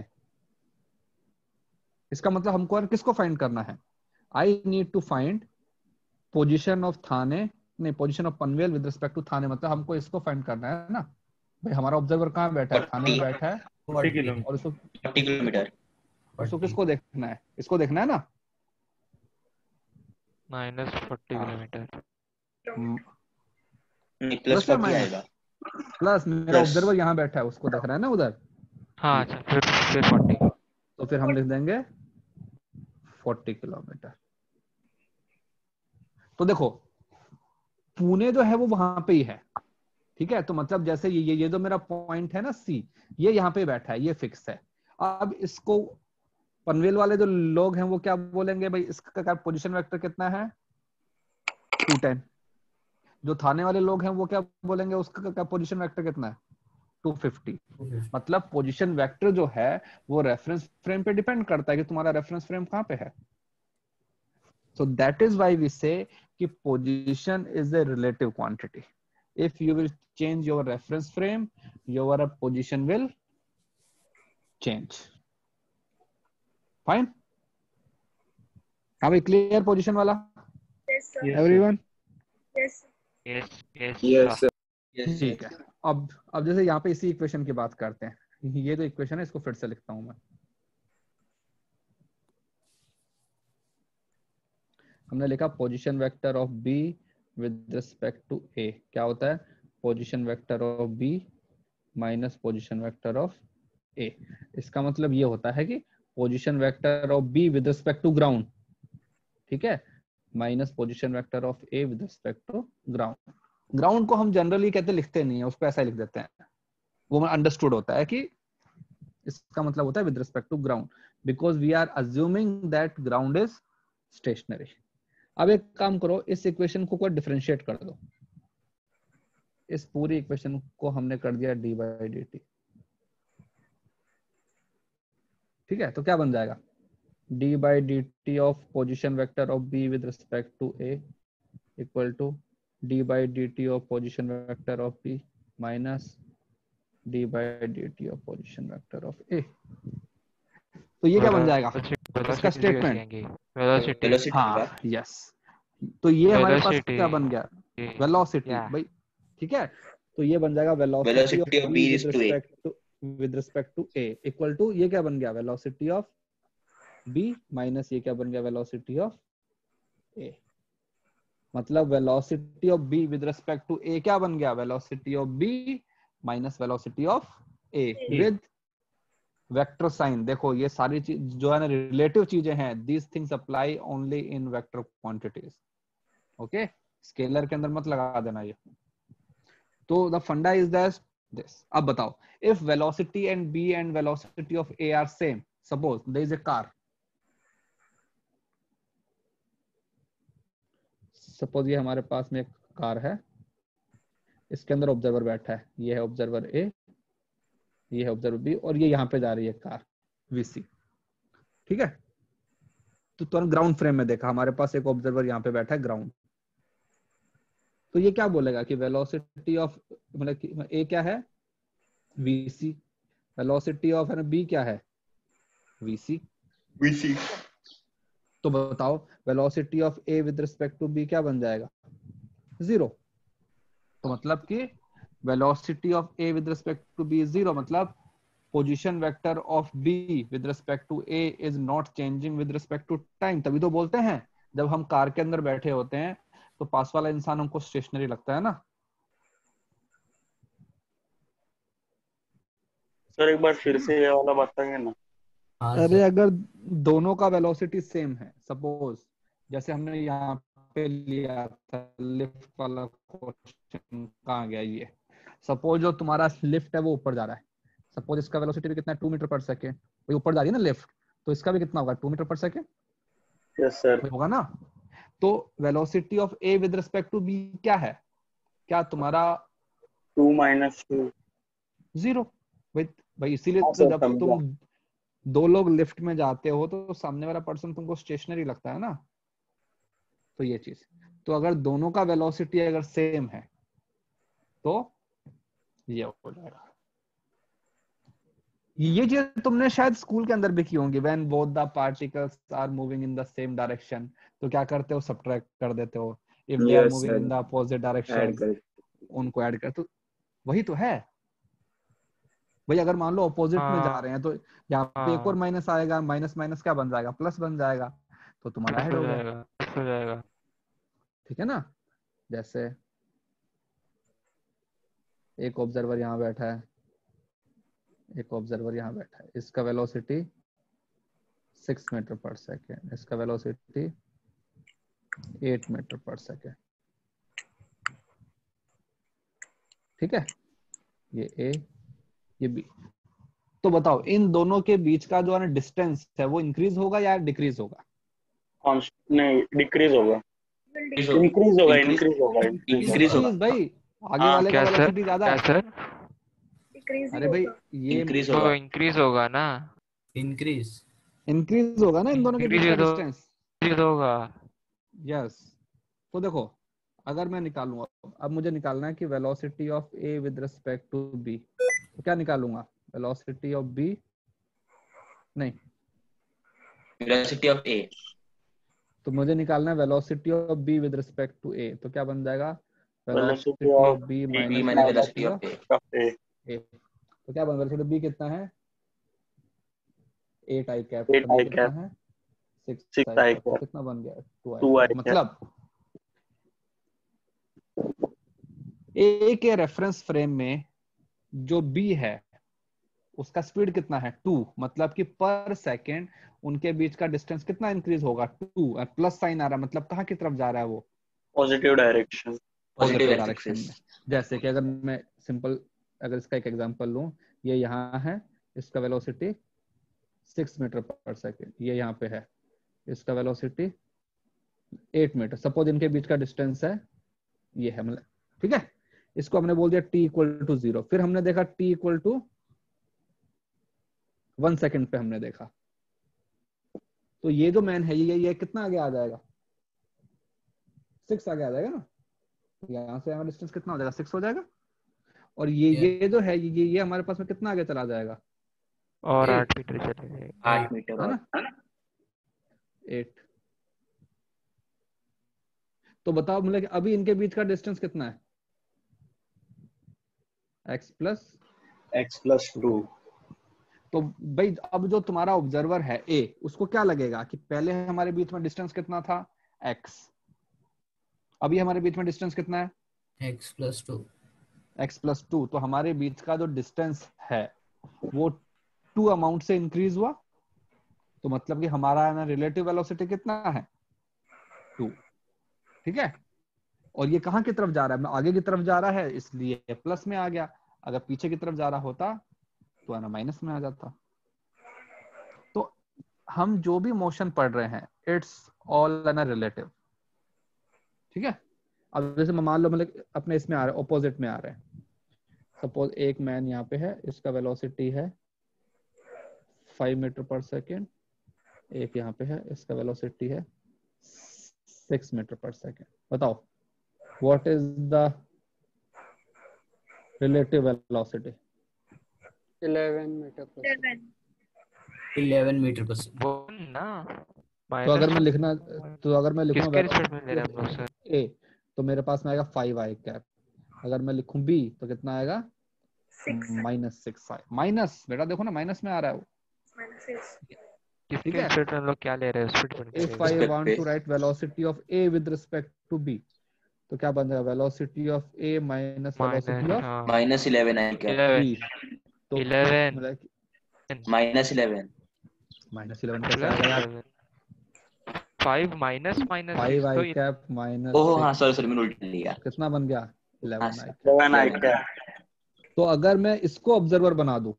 इसका मतलब हमको किसको फाइंड करना है, I need to find position of Thane, नहीं position of Panvel with respect to Thane, मतलब हमको इसको फाइंड करना है ना। भाई हमारा ऑब्जर्वर कहाँ बैठा है, थाने में बैठा है, 40 किलोमीटर। और उसको 40 किलोमीटर, उसको किसको देखना है, इसको देखना है ना, -40 किलोमीटर। नहीं प्लस 40 आएगा। प्लस मेरा ऑब्जर्वर यहाँ बैठा है, उसको देख रहा है ना उधर। हाँ अच्छा, फिर 40। तो फिर हम लिख देंगे 40 किलोमीटर। तो देखो पुणे जो है वो वहां पे ही है, ठीक है। तो मतलब जैसे ये जो मेरा पॉइंट है ना C, ये यहाँ पे बैठा है, ये फिक्स है। अब इसको पनवेल वाले जो लोग हैं वो क्या बोलेंगे, भाई इसका पोजीशन वेक्टर कितना है 210। जो थाने वाले लोग हैं वो क्या बोलेंगे, उसका पोजीशन वेक्टर कितना है 250। मतलब पोजीशन वेक्टर जो है वो रेफरेंस फ्रेम पे डिपेंड करता है कि तुम्हारा रेफरेंस फ्रेम कहाँ पे है। So that is why we say कि position is a relative quantity. If you will change your reference frame, your position will change. Fine? Are we clear position वाला? Yes, sir. Everyone? Yes. Yes sir. ठीक है। अब जैसे यहाँ पे इसी equation की बात करते हैं, ये जो इक्वेशन है इसको फिर से लिखता हूं मैं। हमने लिखा position vector of B with respect to A क्या होता है, position vector of B minus position vector of A। इसका मतलब ये होता है कि position vector of B with respect to ground, ठीक है, minus position vector of A with respect to ground. Ground को हम जनरली कहते लिखते नहीं है, उसको ऐसा लिख देते हैं, वो अंडरस्टूड होता है कि इसका मतलब होता है with respect to ground, because we are assuming that ground is stationary. अब एक काम करो, इस इक्वेशन को कोई डिफरेंशिएट कर दो। इस पूरी इक्वेशन को हमने कर दिया डी बाई डी टी, ठीक है, तो क्या बन जाएगा, d by d t of position vector of B with respect to A equal to d by d t of position vector of B minus d by d t of position vector of A. तो ये क्या बन जाएगा, इसका statement velocity हाँ yes. तो ये हमारे पास क्या बन गया, वेलोसिटी भाई, ठीक है। तो ये बन जाएगा velocity of B with respect to A equal to, ये क्या बन गया, वेलोसिटी ऑफ बी माइनस ये क्या बन गया, वेलोसिटी ऑफ ए। मतलब velocity of B with respect to A क्या बन गया, velocity of B minus velocity of A with vector sign. देखो ये सारी चीज जो है ना रिलेटिव चीजें हैं, these things apply only in vector quantities, okay, scalar के अंदर मत लगा देना ये। तो द फंडा इज दिस। अब बताओ, if velocity and B and velocity of A are same, suppose there is a car, सपोज ये हमारे पास में एक कार है, इसके अंदर ऑब्जर्वर बैठा है, ये है ऑब्जर्वर ए, ये है ऑब्जर्वर बी, और ये यहाँ पे जा रही है कार वीसी, ठीक है। तो तुरंत ग्राउंड फ्रेम में देखा, हमारे पास एक ऑब्जर्वर यहाँ पे बैठा है ग्राउंड, तो ये क्या बोलेगा कि वेलोसिटी ऑफ मतलब ए क्या है, वीसी, वेलोसिटी ऑफ बी क्या है, वीसी। तो बताओ velocity of A with respect to B क्या बन जाएगा, 0। तो मतलब कि velocity of A with respect to B is 0, मतलब position vector of B with respect to A is not changing with respect to time. तभी तो बोलते हैं जब हम कार के अंदर बैठे होते हैं तो पास वाला इंसान हमको स्टेशनरी लगता है ना। सर एक बार फिर से ये वाला बताएंगे ना। अरे अगर दोनों का वेलोसिटी सेम है, सपोज जैसे हमने यहाँ पे लिया था लिफ्ट वाला क्वेश्चन, कहाँ गया ये, सपोज जो तुम्हारा लिफ्ट है वो ऊपर जा रहा है, सपोज इसका वेलोसिटी भी कितना है, 2 मीटर पर सेकेंड, वही ऊपर जा रही है ना लिफ्ट, तो इसका भी कितना होगा, 2 metre per second, yes sir होगा ना। तो velocity of A with respect to B क्या है, क्या तुम्हारा 2 - 2 0। भाई इसीलिए तो जब तुम 2 लोग लिफ्ट में जाते हो तो सामने वाला पर्सन तुमको स्टेशनरी लगता है ना। तो ये चीज, तो अगर दोनों का वेलोसिटी अगर सेम है तो ये हो जाएगा। ये चीज तुमने शायद स्कूल के अंदर भी की होंगी, when both the particles are moving in the same direction, तो क्या करते हो, सब्ट्रैक्ट कर देते हो, if they are moving in the opposite direction उनको ऐड कर, तो वही तो है भाई। अगर मान लो अपोजिट में जा रहे हैं तो यहाँ पे एक और माइनस आएगा, माइनस माइनस क्या बन जाएगा, प्लस बन जाएगा, तो तुम्हारा ऐड हो जाएगा, ठीक है ना। जैसे एक ऑब्जर्वर यहाँ बैठा है, एक ऑब्जर्वर यहाँ बैठा है, इसका वेलोसिटी 6 मीटर पर सेकेंड, इसका वेलोसिटी 8 मीटर पर सेकेंड, ठीक है, ये ए ये बी। तो बताओ इन दोनों के बीच का जो है ना डिस्टेंस है वो इंक्रीज होगा या डिक्रीज होगा, नहीं डिक्रीज होगा, इंक्रीज होगा, इंक्रीज होगा, इंक्रीज होगा भाई, आगे वाले का वेलोसिटी ज्यादा है सर। अरे भाई ये इंक्रीज तो होगा, इंक्रीज होगा ना, इंक्रीज होगा ना इन दोनों के बीच का डिस्टेंस, इंक्रीज होगा, यस। तो देखो अगर मैं निकालूंगा, अब मुझे निकालना है कि velocity of A with respect to B, तो क्या निकालूंगा, वेलोसिटी ऑफ बी नहीं, वेलोसिटी ऑफ ए, तो मुझे निकालना है velocity of B with respect to A, तो क्या बन जाएगा, velocity of B minus velocity of A. तो क्या बन, वेलोसिटी बी कितना है, 8 i कैप, कितना है 6 i कैप, कितना बन गया 2 i। मतलब ए के रेफरेंस फ्रेम में जो बी है उसका स्पीड कितना है 2, मतलब कि पर सेकेंड उनके बीच का डिस्टेंस कितना इंक्रीज होगा 2, प्लस साइन आ रहा है, मतलब कहाँ की तरफ जा रहा है वो, पॉजिटिव डायरेक्शन, पॉजिटिव डायरेक्शन में। जैसे कि अगर मैं सिंपल अगर इसका एक एग्जांपल लूं, ये यहाँ है, इसका वेलोसिटी 6 मीटर पर सेकेंड, ये यहाँ पे है, इसका वेलोसिटी 8 मीटर, सपोज इनके बीच का डिस्टेंस है ये है, मतलब ठीक है। इसको हमने बोल दिया t इक्वल टू 0, फिर हमने देखा t इक्वल टू 1 सेकेंड पे हमने देखा, तो ये जो मैन है ये कितना आगे आ जाएगा, 6 आगे आ जाएगा ना, यहाँ से हमारा डिस्टेंस कितना हो जाएगा 6 हो जाएगा, और ये जो है ये हमारे पास में कितना आगे चला जाएगा, और 8 मीटर चले जाएगा, 8 मीटर है ना, 8। तो बताओ मतलब कि अभी इनके बीच का डिस्टेंस कितना है, x प्लस 2। तो भाई अब जो तुम्हारा ऑब्जर्वर है A, उसको क्या लगेगा कि पहले हमारे बीच में डिस्टेंस कितना था x, अभी हमारे बीच में डिस्टेंस कितना है x प्लस 2। x प्लस 2, तो हमारे बीच का जो डिस्टेंस है वो 2 अमाउंट से इंक्रीज हुआ, तो मतलब कि हमारा ना रिलेटिव वेलोसिटी कितना है 2, ठीक है। और ये कहाँ की तरफ जा रहा है, आगे की तरफ जा रहा है, इसलिए प्लस में आ गया, अगर पीछे की तरफ जा रहा होता तो है ना माइनस में आ जाता। तो हम जो भी मोशन पढ़ रहे हैं इट्स ऑल एन रिलेटिव, ठीक है। अब जैसे मान लो मतलब अपने इसमें आ रहे हैं, ऑपोजिट में आ रहे हैं, सपोज एक मैन यहाँ पे है, इसका वेलोसिटी है 5 मीटर पर सेकेंड, एक यहाँ पे है, इसका वेलोसिटी है 6 मीटर पर सेकेंड। बताओ what is the relative velocity? 11 meter per second. 11 meter per second. वो ना तो अगर मैं लिखूं किसके रिस्पेक्ट में ले रहे हैं हम लोग सर? ए, तो मेरे पास में आएगा 5i कैप, अगर मैं लिखूं बी तो कितना आएगा -6i, माइनस, बेटा देखो ना माइनस में आ रहा है वो, किसके रिस्पेक्ट में हम लोग क्या ले रहे हैं speed? If I want to write velocity of A with respect to B, तो क्या बन जाएगा velocity of A minus velocity of -11i cap, तो 11 -11 कैसे आएगा यार? 5 माइनस 5i कैप माइनस, ओह हाँ सॉरी मैंने उल्टा लिया, कितना बन गया 11i कैप। 11i cap. तो अगर मैं इसको ऑब्जर्वर बना दूं,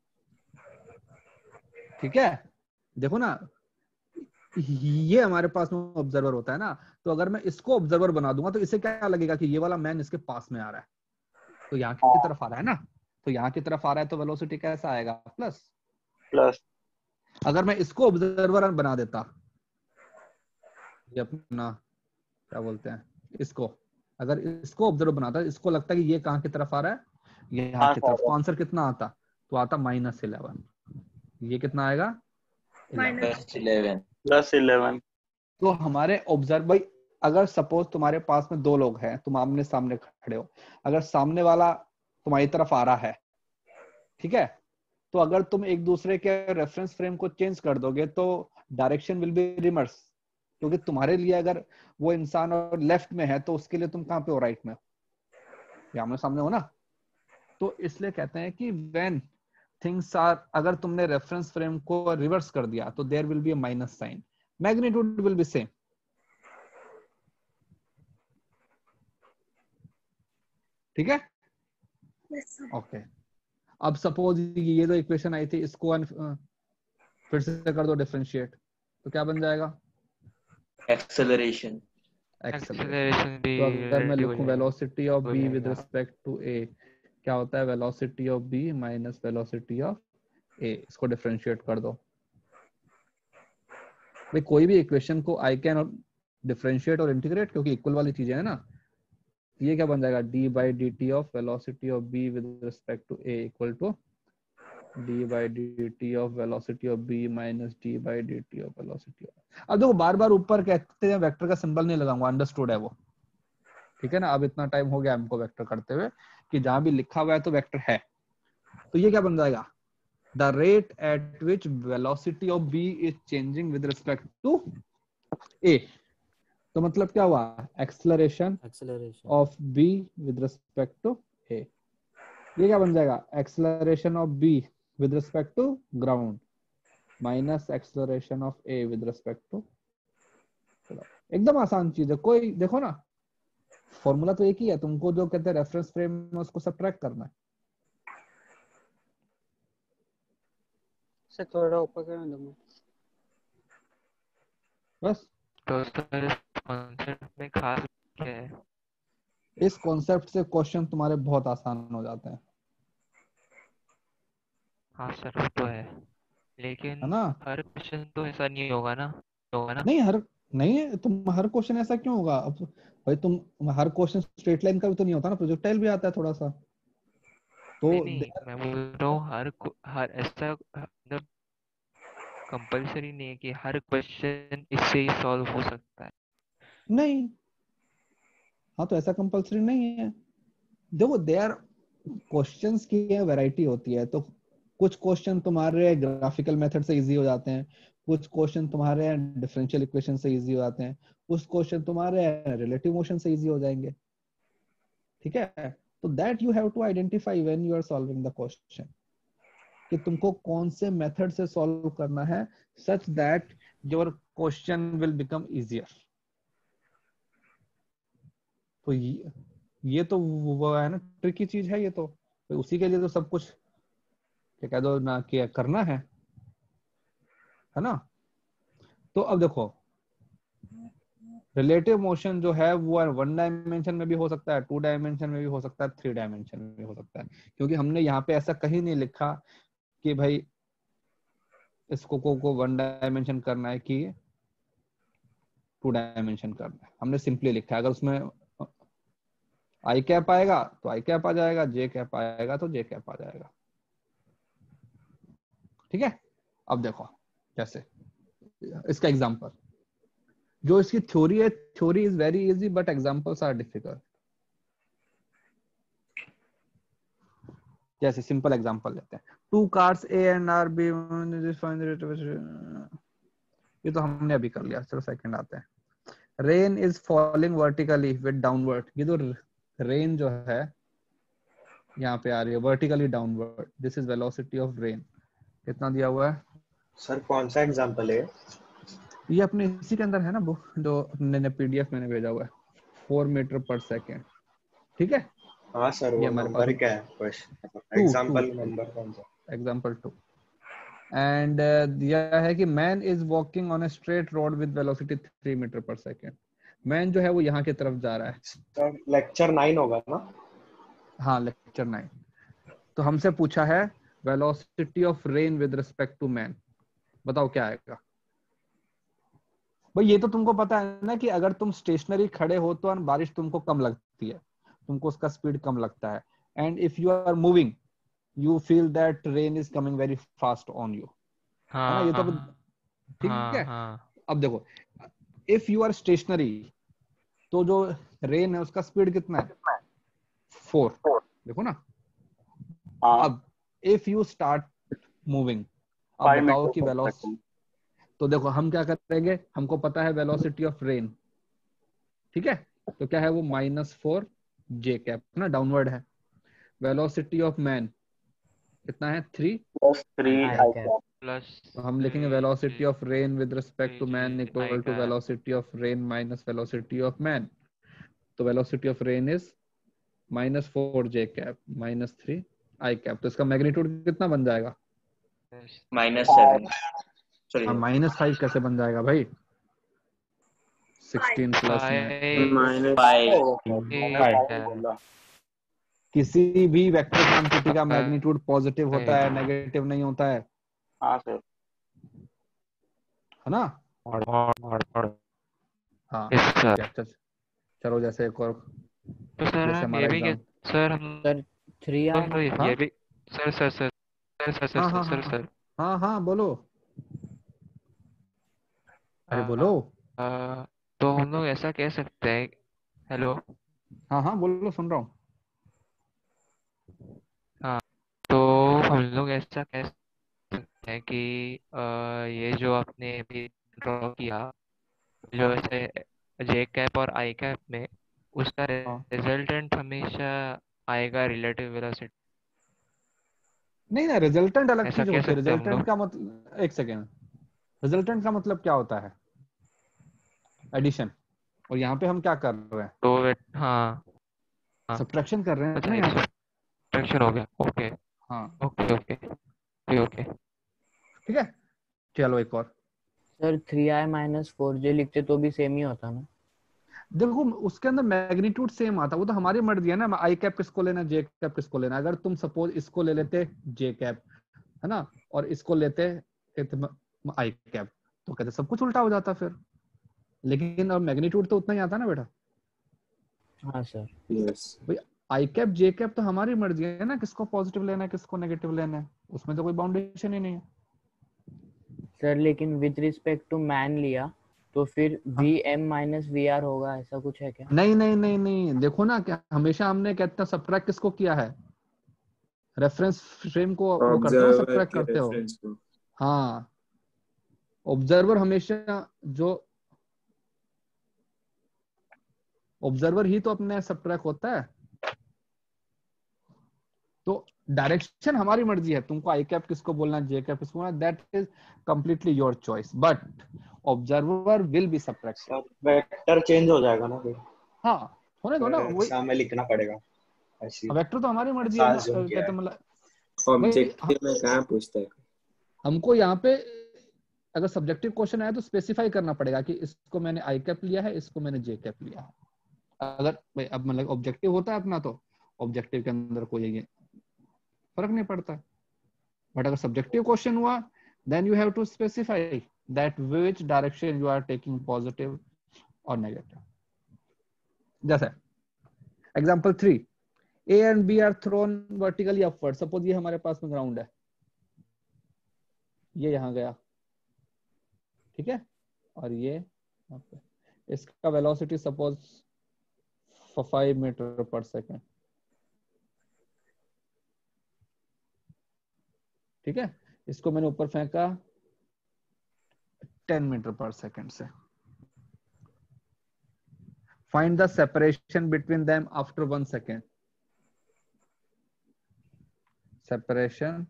ठीक है, देखो ना ये हमारे पास में ऑब्जर्वर होता है ना, तो अगर मैं इसको ऑब्जर्वर बना दूंगा तो इसे क्या लगेगा कि ये वाला मैन इसके पास में आ रहा है, तो यहाँ की तरफ आ रहा है ना, तो यहाँ की तरफ आ रहा है, तो वेलोसिटी कैसा आएगा प्लस। अगर मैं इसको ऑब्जर्वर बना देता, ये अपना क्या बोलते हैं इसको, अगर इसको ऑब्जर्वर बनाता, इसको लगता है कि ये कहाँ की तरफ आ रहा है, यहाँ की तरफ, तो आंसर कितना आता, तो आता -11। ये कितना आएगा +11। तो हमारे ऑब्जर्व भाई, अगर सपोज तुम्हारे पास में 2 लोग हैं, तुम आमने सामने खड़े हो, अगर सामने वाला तुम्हारी तरफ आ रहा है, ठीक है, तो अगर तुम एक दूसरे के रेफरेंस फ्रेम को चेंज कर दोगे तो डायरेक्शन विल बी रिवर्स, क्योंकि तुम्हारे लिए अगर वो इंसान और लेफ्ट में है तो उसके लिए तुम कहाँ पे हो, राइट में, आमने सामने हो ना। तो इसलिए कहते हैं कि व्हेन थिंग्स आर, अगर तुमने रेफरेंस फ्रेम को रिवर्स कर दिया तो there will be a minus sign, magnitude will be same, ठीक है ओके। अब सपोज ये जो इक्वेशन आई थी इसको फिर से कर दो डिफरेंशिएट, तो क्या बन जाएगा एक्सेलरेशन। तो अगर मैं लिखूं velocity of B with respect to A, क्या होता है velocity of B minus velocity of A, इसको डिफरेंशिएट कर दो भाई। कोई भी इक्वेशन को आई कैन डिफरेंशिएट और इंटीग्रेट, क्योंकि इक्वल वाली चीजें है ना। ये क्या बन जाएगा d/dt of velocity of b with respect to a equal to d/dt of velocity of b minus d/dt of velocity of. अब देखो बार बार ऊपर कहते हैं वेक्टर का सिंबल नहीं लगाऊंगा, अंडरस्टूड है वो, ठीक है ना। अब इतना टाइम हो गया हमको वेक्टर करते हुए कि जहां भी लिखा हुआ है तो वेक्टर है, तो ये क्या बन जाएगा the rate at which velocity of b is changing with respect to a। तो मतलब क्या हुआ acceleration of b with respect to a। ये क्या बन जाएगा acceleration of b with respect to ground minus acceleration of a with respect to, एकदम आसान चीज है। कोई देखो ना, फॉर्मूला तो एक ही है, तुमको जो कहते हैं रेफरेंस फ्रेम में उसको सब्ट्रैक्ट करना है। सर थोड़ा ऊपर करना दो बस। तो सर इस कॉन्सेप्ट में खास क्या है? इस कॉन्सेप्ट से क्वेश्चन तुम्हारे बहुत आसान हो जाते हैं। हाँ सर वो तो है, लेकिन है ना? हर क्वेश्चन तो ऐसा नहीं होगा ना, नहीं तुम हर क्वेश्चन ऐसा क्यों होगा? अब भाई तुम हर क्वेश्चन स्ट्रेट लाइन का भी तो नहीं होता ना, प्रोजेक्टाइल भी आता है थोड़ा सा। तो नहीं मैं बोल रहा हूँ हर ऐसा मतलब कंपल्सरी नहीं है कि हर क्वेश्चन इससे ही सॉल्व हो सकता है। नहीं, हाँ तो ऐसा कंपल्सरी नहीं है। देखो देयर क्वेश्चंस की वैरायटी होती है, तो कुछ क्वेश्चन तुम्हारे ग्राफिकल मेथड से इजी हो जाते हैं, कुछ क्वेश्चन तुम्हारे डिफरेंशियल इक्वेशन से इजी हो जाते हैं, कुछ क्वेश्चन तुम्हारे रिलेटिव मोशन से इजी हो जाएंगे। ठीक है, तो that you have to identify when you are solving the question कि तुमको कौन से मेथड से सॉल्व करना है such that your question will become easier. तो ये तो वो है ना, ट्रिकी चीज है ये तो उसी के लिए तो सब कुछ क्या कह दो ना कि करना है ना। तो अब देखो रिलेटिव मोशन जो है वो 1 डायमेंशन में भी हो सकता है, 2 डायमेंशन में भी हो सकता है, 3 डायमेंशन में भी हो सकता है, क्योंकि हमने यहाँ पे ऐसा कहीं नहीं लिखा कि भाई इसको को 1 डायमेंशन करना है कि 2 डायमेंशन करना है। हमने सिंपली लिखा है अगर उसमें आई कैप आएगा तो आई कैप आ जाएगा, जे कैप आएगा तो जे कैप आ जाएगा। ठीक है, अब देखो कैसे इसका एग्जांपल, जो इसकी थ्योरी है, theory is very easy but examples are difficult. जैसे सिंपल एग्जांपल लेते हैं, 2 cars A and are B, ये तो हमने अभी कर लिया। चलो सेकंड आते हैं, rain is falling vertically with downward. ये तो रेन जो है यहाँ पे आ रही है vertically downward, this is velocity of rain. कितना दिया हुआ है सर? कौन सा एग्जांपल है ये? अपने इसी के अंदर है ना बुक जो मैंने पीडीएफ मैंने भेजा हुआ है, 4 मीटर पर सेकेंड। ठीक है, हाँ सर, वो नंबर क्या है? क्वेश्चन एग्जांपल नंबर कौन सा? एग्जांपल 2। एंड दिया है कि man is walking on a straight road with velocity 3 meter per second. Man जो है वो यहाँ की तरफ जा रहा है। सर लेक्चर 9 होगा ना? हाँ लेक्चर 9। तो हमसे पूछा है velocity of rain with respect to man, बताओ क्या आएगा? भाई ये तो तुमको पता है ना कि अगर तुम स्टेशनरी खड़े हो तो बारिश तुमको कम लगती है, तुमको उसका स्पीड कम लगता है, and if you are moving you feel that rain is coming very fast on you। है ना, ये तो ठीक है। अब देखो if you are stationary तो जो रेन है उसका स्पीड कितना है? 4। देखो ना। अब if you start moving, अब बताओ कि वेलोसिटी, तो देखो हम क्या करेंगे, हमको पता है वेलोसिटी ऑफ रेन, ठीक है, तो क्या है वो -4 जे कैप ना, डाउनवर्ड है। वेलोसिटी ऑफ मैन कितना है? 3 प्लस, तो हम लिखेंगे velocity of rain with respect to man equal to velocity of rain minus velocity of man. तो velocity of rain is -4 J cap -3 I cap. तो इसका मैग्नीट्यूड कितना बन जाएगा? -7। सॉरी -5 कैसे बन जाएगा भाई? 16 प्लस -5। किसी भी वेक्टर क्वांटिटी का मैग्नीट्यूड पॉजिटिव होता है, नेगेटिव नहीं होता है। हाँ सर, है ना? हाँ चलो जैसे एक और, तो सर जैसे हमारा एग्जाम सर 3 ये भी सर हाँ बोलो, अरे बोलो। तो हम लोग ऐसा कह सकते हैं, हेलो, हाँ बोलो, सुन रहा हूँ। हाँ, तो हम लोग ऐसा कह सकते हैं कि ये जो आपने अभी ड्रॉ किया, जो ऐसे जे कैप और आई कैप में, उसका रिजल्टेंट हमेशा आएगा रिलेटिव वेलोसिटी। नहीं ना, रिजल्टेंट अलग ऐसा चीज कह होती है। सकते हैं हम रिजल्टेंट लोग। का मतलब, एक सेकेंड, रिजल्टेंट का मतलब क्या होता है? एडिशन। और यहाँ पे हम क्या कर रहे हैं? तो हाँ हाँ सब्ट्रैक्शन कर रहे हैं अच्छा ना ये यहाँ पे। सब्ट्रैक्शन हो गया। ओके हाँ ओके ओके ओके ओके। ठीक है, चलो एक और। सर 3i माइनस 4j लिखते तो भी सेम ही होता ना? देखो उसके अंदर मैग्नीट्यूड सेम आता, वो तो हमारी मर्जी है ना, आई कैप किसको लेना, जे कैप किसको लेना। अगर तुम सपोज इसको ले लेते जे कैप, है ना, और इसको लेते आई कैप, तो कहते सब कुछ उल्टा हो जाता फिर। लेकिन और मैग्नीट्यूड तो उतना ही आता ना बेटा। हाँ सर। Yes. भाई आई कैप जे कैप तो हमारी मर्जी है ना, किसको पॉजिटिव लेना है किसको नेगेटिव लेना है, उसमें तो कोई बाउंडेशन ही नहीं है। सर लेकिन विद रिस्पेक्ट टू मैन लिया तो फिर हाँ? vm माइनस vr होगा, ऐसा कुछ है क्या? नहीं नहीं नहीं नहीं, देखो ना, क्या हमेशा हमने कहता सब्ट्रैक्ट किसको किया है? रेफरेंस फ्रेम को वो करते हो ना, Observer सब्ट्रैक्ट के करते हो। reference को. हाँ, ऑब्जर्वर हमेशा जो ऑब्जर्वर ही तो अपने सब्ट्रैक्ट होता है। तो डायरेक्शन हमारी मर्जी है, तुमको आई कैप किसको बोलना जे कैप किसको बोलना, that is completely your choice, but observer will be subtract. Sir vector change हो जाएगा ना फिर? हाँ होने दो ना, वही एग्जाम में लिखना पड़ेगा ऐसी। वेक्टर तो हमारी मर्जी है ऐसा ना, assume किया कहते है। मतलब भाई ऑब्जेक्टिव में कहाँ पूछता है? हमको यहाँ पे अगर सब्जेक्टिव क्वेश्चन आया तो स्पेसिफाई करना पड़ेगा कि इसको मैंने आई कैप लिया है, इसको मैंने जे कैप लिया है। अगर भाई अब मतलब ऑब्जेक्टिव होता है अपना, तो ऑब्जेक्टिव के अंदर कोई ये फर्क नहीं पड़ता। बट अगर सब्जेक्टिव क्वेश्चन हुआ, then you have to specify that which direction you are taking, positive or negative. जैसे example 3, A and B are thrown vertically upward. Suppose ये हमारे पास में ग्राउंड है, ये यहाँ गया, ठीक है, और ये यहाँ पे। इसका velocity suppose 5 meter per second, ठीक है। इसको मैंने ऊपर फेंका 10 मीटर पर सेकेंड से। Find the separation between them after 1 second. Separation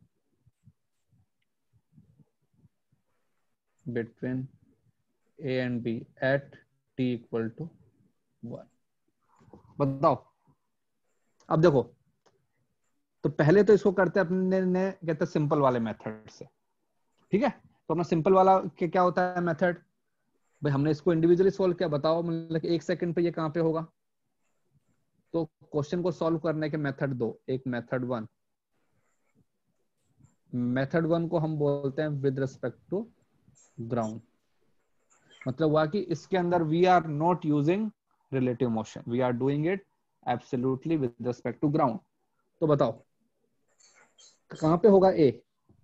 between A and B at t equal to 1. बताओ। अब देखो, तो पहले तो इसको करते अपने ने कहते सिंपल वाले मेथड से, ठीक है। तो अपना सिंपल वाला के क्या होता है मेथड, भाई हमने इसको इंडिविजुअली सॉल्व किया, बताओ मतलब कि 1 सेकंड पे ये कहाँ पे होगा। तो क्वेश्चन को सॉल्व करने के मेथड दो, एक मेथड 1, मेथड 1 को हम बोलते हैं विद रिस्पेक्ट टू ग्राउंड। मतलब हुआ कि इसके अंदर we are not using relative motion, we are doing it absolutely with respect to ground. तो बताओ कहां पे होगा ए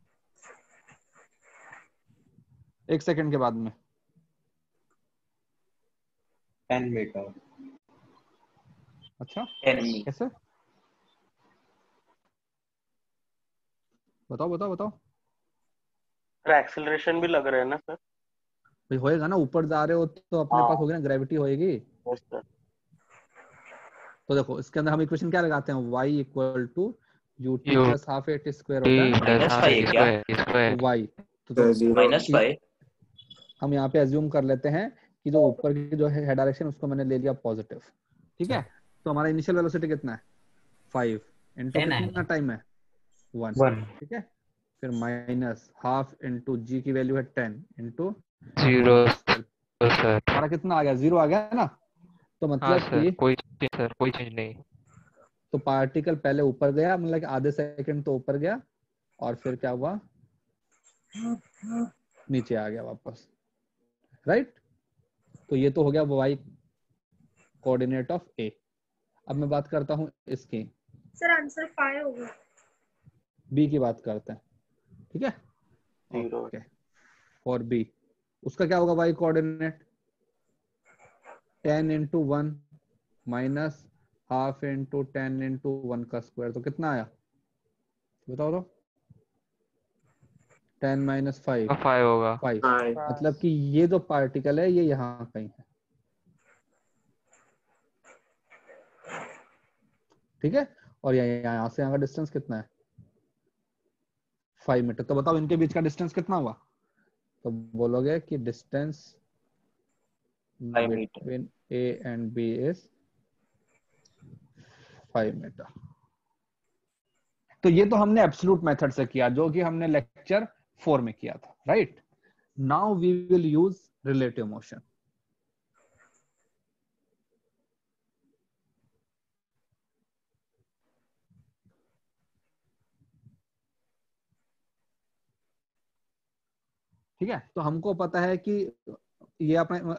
1 सेकंड के बाद में? 10 मीटर। अच्छा enemy कैसे, बताओ बताओ बताओ। सर एक्सेलरेशन भी लग रहा है ना सर? भाई होएगा ना, ऊपर जा रहे हो तो अपने पास होगी ना, ग्रेविटी होएगी। Yes sir. तो देखो इसके अंदर हम इक्वेशन क्या लगाते हैं, y equal to ut U plus half at square होता है ना, minus हाफ 5 है क्या? स्क्वायर। y। तो minus 5 हम यहाँ पे एज्यूम कर लेते हैं कि जो ऊपर की जो है डायरेक्शन उसको मैंने ले लिया पॉजिटिव, ठीक है। तो हमारा इनिशियल वेलोसिटी कितना है 5 इंटू 10 कितना आएगा। टाइम है 1, ठीक है। फिर माइनस हाफ इंटू जी की वैल्यू है 10 इंटू 0 1। सर। हमारा कितना आ गया, 0 आ गया ना। तो हाँ मतलब सर, कि कोई चेंज नहीं। तो पार्टिकल पहले ऊपर गया, मतलब कि आधे सेकंड तो ऊपर गया, और फिर क्या हुआ, नीचे आ गया वापस, राइट। तो ये तो हो गया y कोऑर्डिनेट ऑफ a। अब मैं बात करता हूँ इसकी, सर आंसर 5 होगा। b की बात करते हैं, ठीक है। 0 ओके, फॉर b उसका क्या होगा y coordinate 10 into 1 minus half into 10 into 1 का स्क्वायर, तो कितना आया बताओ तो। 10 माइनस 5 5 होगा। 5, Hi. मतलब कि ये जो पार्टिकल है ये यहाँ कहीं है, ठीक है। और यहाँ से यहाँ का डिस्टेंस कितना है 5 मीटर। तो बताओ इनके बीच का डिस्टेंस कितना हुआ? तो बोलोगे कि distance 5 metre. Between A and B is 5 metre. तो ये तो हमने एब्सोल्यूट मेथड से किया, जो कि हमने लेक्चर 4 में किया था, right? Now we will use relative motion. ठीक है, तो हमको पता है कि ये अपने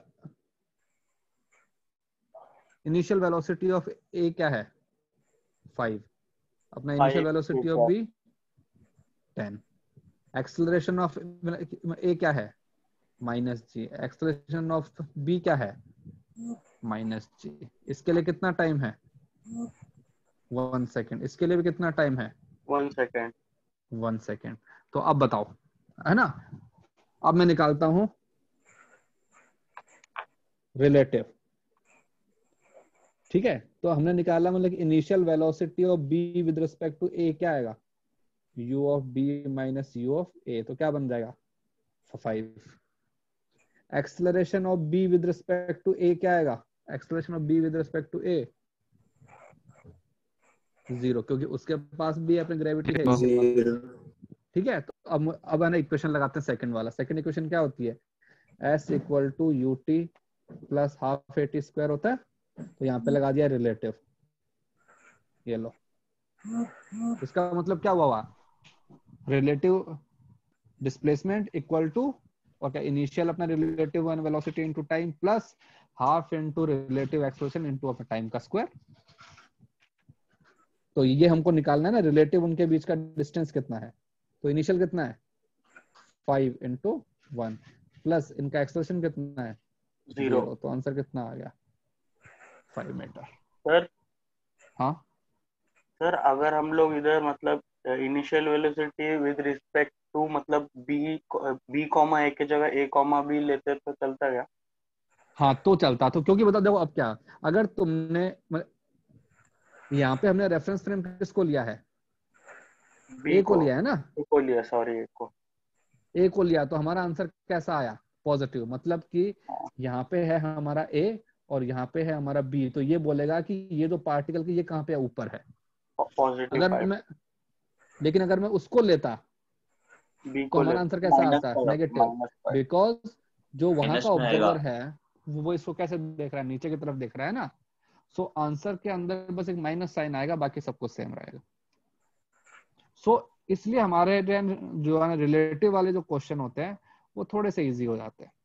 इनिशियल वेलोसिटी ऑफ ए क्या है? 5। अपना initial velocity of B 10। Acceleration of A क्या है? -g। एक्सेलरेशन ऑफ बी क्या है? -g। इसके लिए कितना टाइम है? 1 सेकेंड। इसके लिए भी कितना टाइम है? 1 सेकेंड। 1 सेकेंड। तो अब बताओ, है ना? अब मैं निकालता हूं रिलेटिव। ठीक है, तो हमने निकाला मतलब initial velocity of B with respect to A क्या आएगा? u of b minus u of a। तो क्या बन जाएगा? 5। Acceleration of b with respect to a क्या आएगा? Acceleration of b with respect to a 0, क्योंकि उसके पास भी अपनी ग्रेविटी है। 0। ठीक है, तो अब है ना इक्वेशन लगाते हैं सेकंड वाला। सेकंड इक्वेशन क्या होती है? s equal to ut plus half at square होता है। तो यहाँ पे लगा दिया रिलेटिव। ये लो, इसका मतलब क्या हुआ? रिलेटिव डिस्प्लेसमेंट इक्वल टू और क्या? इनिशियल अपना relative velocity into time plus half into relative acceleration into अपना टाइम का स्क्वायर। तो ये हमको निकालना है ना, रिलेटिव उनके बीच का डिस्टेंस कितना है। तो इनिशियल कितना है? 5 इंटू 1 प्लस इनका एक्सेलरेशन कितना है? 0। तो आंसर कितना आ गया? 5 मीटर। सर हाँ सर, अगर हम लोग इधर मतलब initial velocity with respect to मतलब बी कॉमा ए की जगह ए कॉमा बी लेते तो चलता क्या? हाँ तो चलता। तो क्योंकि बता देखो अब क्या, अगर तुमने यहाँ पे हमने रेफरेंस फ्रेम किसको लिया है? ए को लिया है ना? ए को लिया, सॉरी ए को लिया। तो हमारा आंसर कैसा आया? पॉजिटिव। मतलब कि यहाँ पे है हमारा ए और यहाँ पे है हमारा बी। तो ये बोलेगा कि ये जो पार्टिकल की ये कहाँ पे ऊपर है, पॉजिटिव। अगर मैं लेकिन अगर मैं उसको लेता तो हमारा आंसर कैसा आता? नेगेटिव। बिकॉज जो वहां का ऑब्जर्वर है वो इसको कैसे देख रहा है? नीचे की तरफ देख रहा है ना। सो आंसर के अंदर बस एक माइनस साइन आएगा, बाकी सब कुछ सेम रहेगा। सो इसलिए हमारे जो है रिलेटिव वाले जो क्वेश्चन होते हैं वो थोड़े से इजी हो जाते हैं।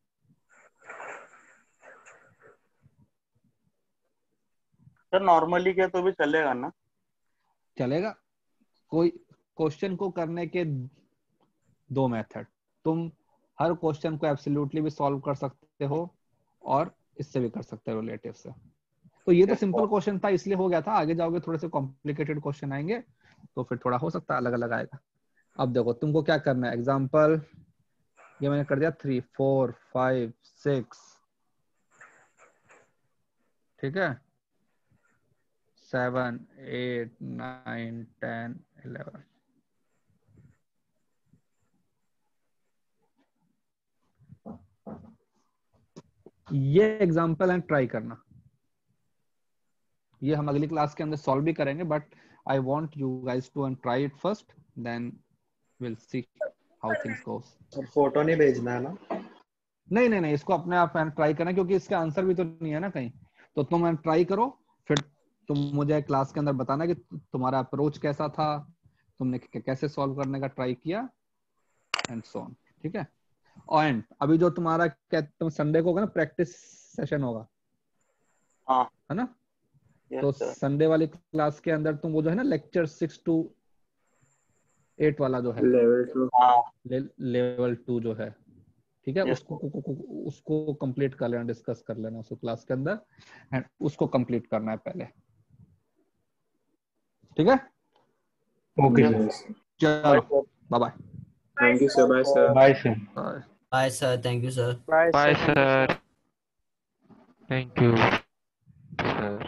सर नॉर्मली क्या तो भी चलेगा ना? चलेगा। कोई क्वेश्चन को करने के 2 मेथड। तुम हर क्वेश्चन को एब्सोल्युटली भी सॉल्व कर सकते हो और इससे भी कर सकते हो, रिलेटिव से। तो ये तो सिंपल क्वेश्चन था इसलिए हो गया था। आगे जाओगे थोड़े से कॉम्प्लिकेटेड क्वेश्चन आएंगे तो फिर थोड़ा हो सकता है अलग अलग आएगा। अब देखो तुमको क्या करना है। एग्जाम्पल ये मैंने कर दिया 3, 4, 5, 6, ठीक है, 7, 8, 9, 10, 11। ये एग्जाम्पल है, ट्राई करना। ये हम अगली क्लास के अंदर सॉल्व भी करेंगे, but I want you guys to try it first, then will see how things goes. और फोटो नहीं भेजना है ना? नहीं, इसको अपने आप ट्राई करना, क्योंकि इसका आंसर भी तो नहीं है ना कहीं। तो तुम ट्राई करो, फिर तुम मुझे क्लास के अंदर बताना कि तुम्हारा अप्रोच कैसा था, तुमने कैसे सॉल्व करने का ट्राई किया एंड सो ऑन। ठीक है। एंड अभी जो तुम्हारा तुम संडे को होगा ना, प्रैक्टिस सेशन होगा, हाँ है ना? तो संडे वाली क्लास के अंदर तुम वो जो है ना लेक्चर 6 to 8 वाला जो है लेवल 2 जो है, ठीक है, उसको कंप्लीट कर लेना, डिस्कस कर लेना उसको क्लास के अंदर, एंड उसको कंप्लीट करना है पहले। ठीक है, ओके चलो bye bye. Thank you sir. Bye sir. Bye sir. Bye sir. Thank you sir. Bye sir. Thank you sir.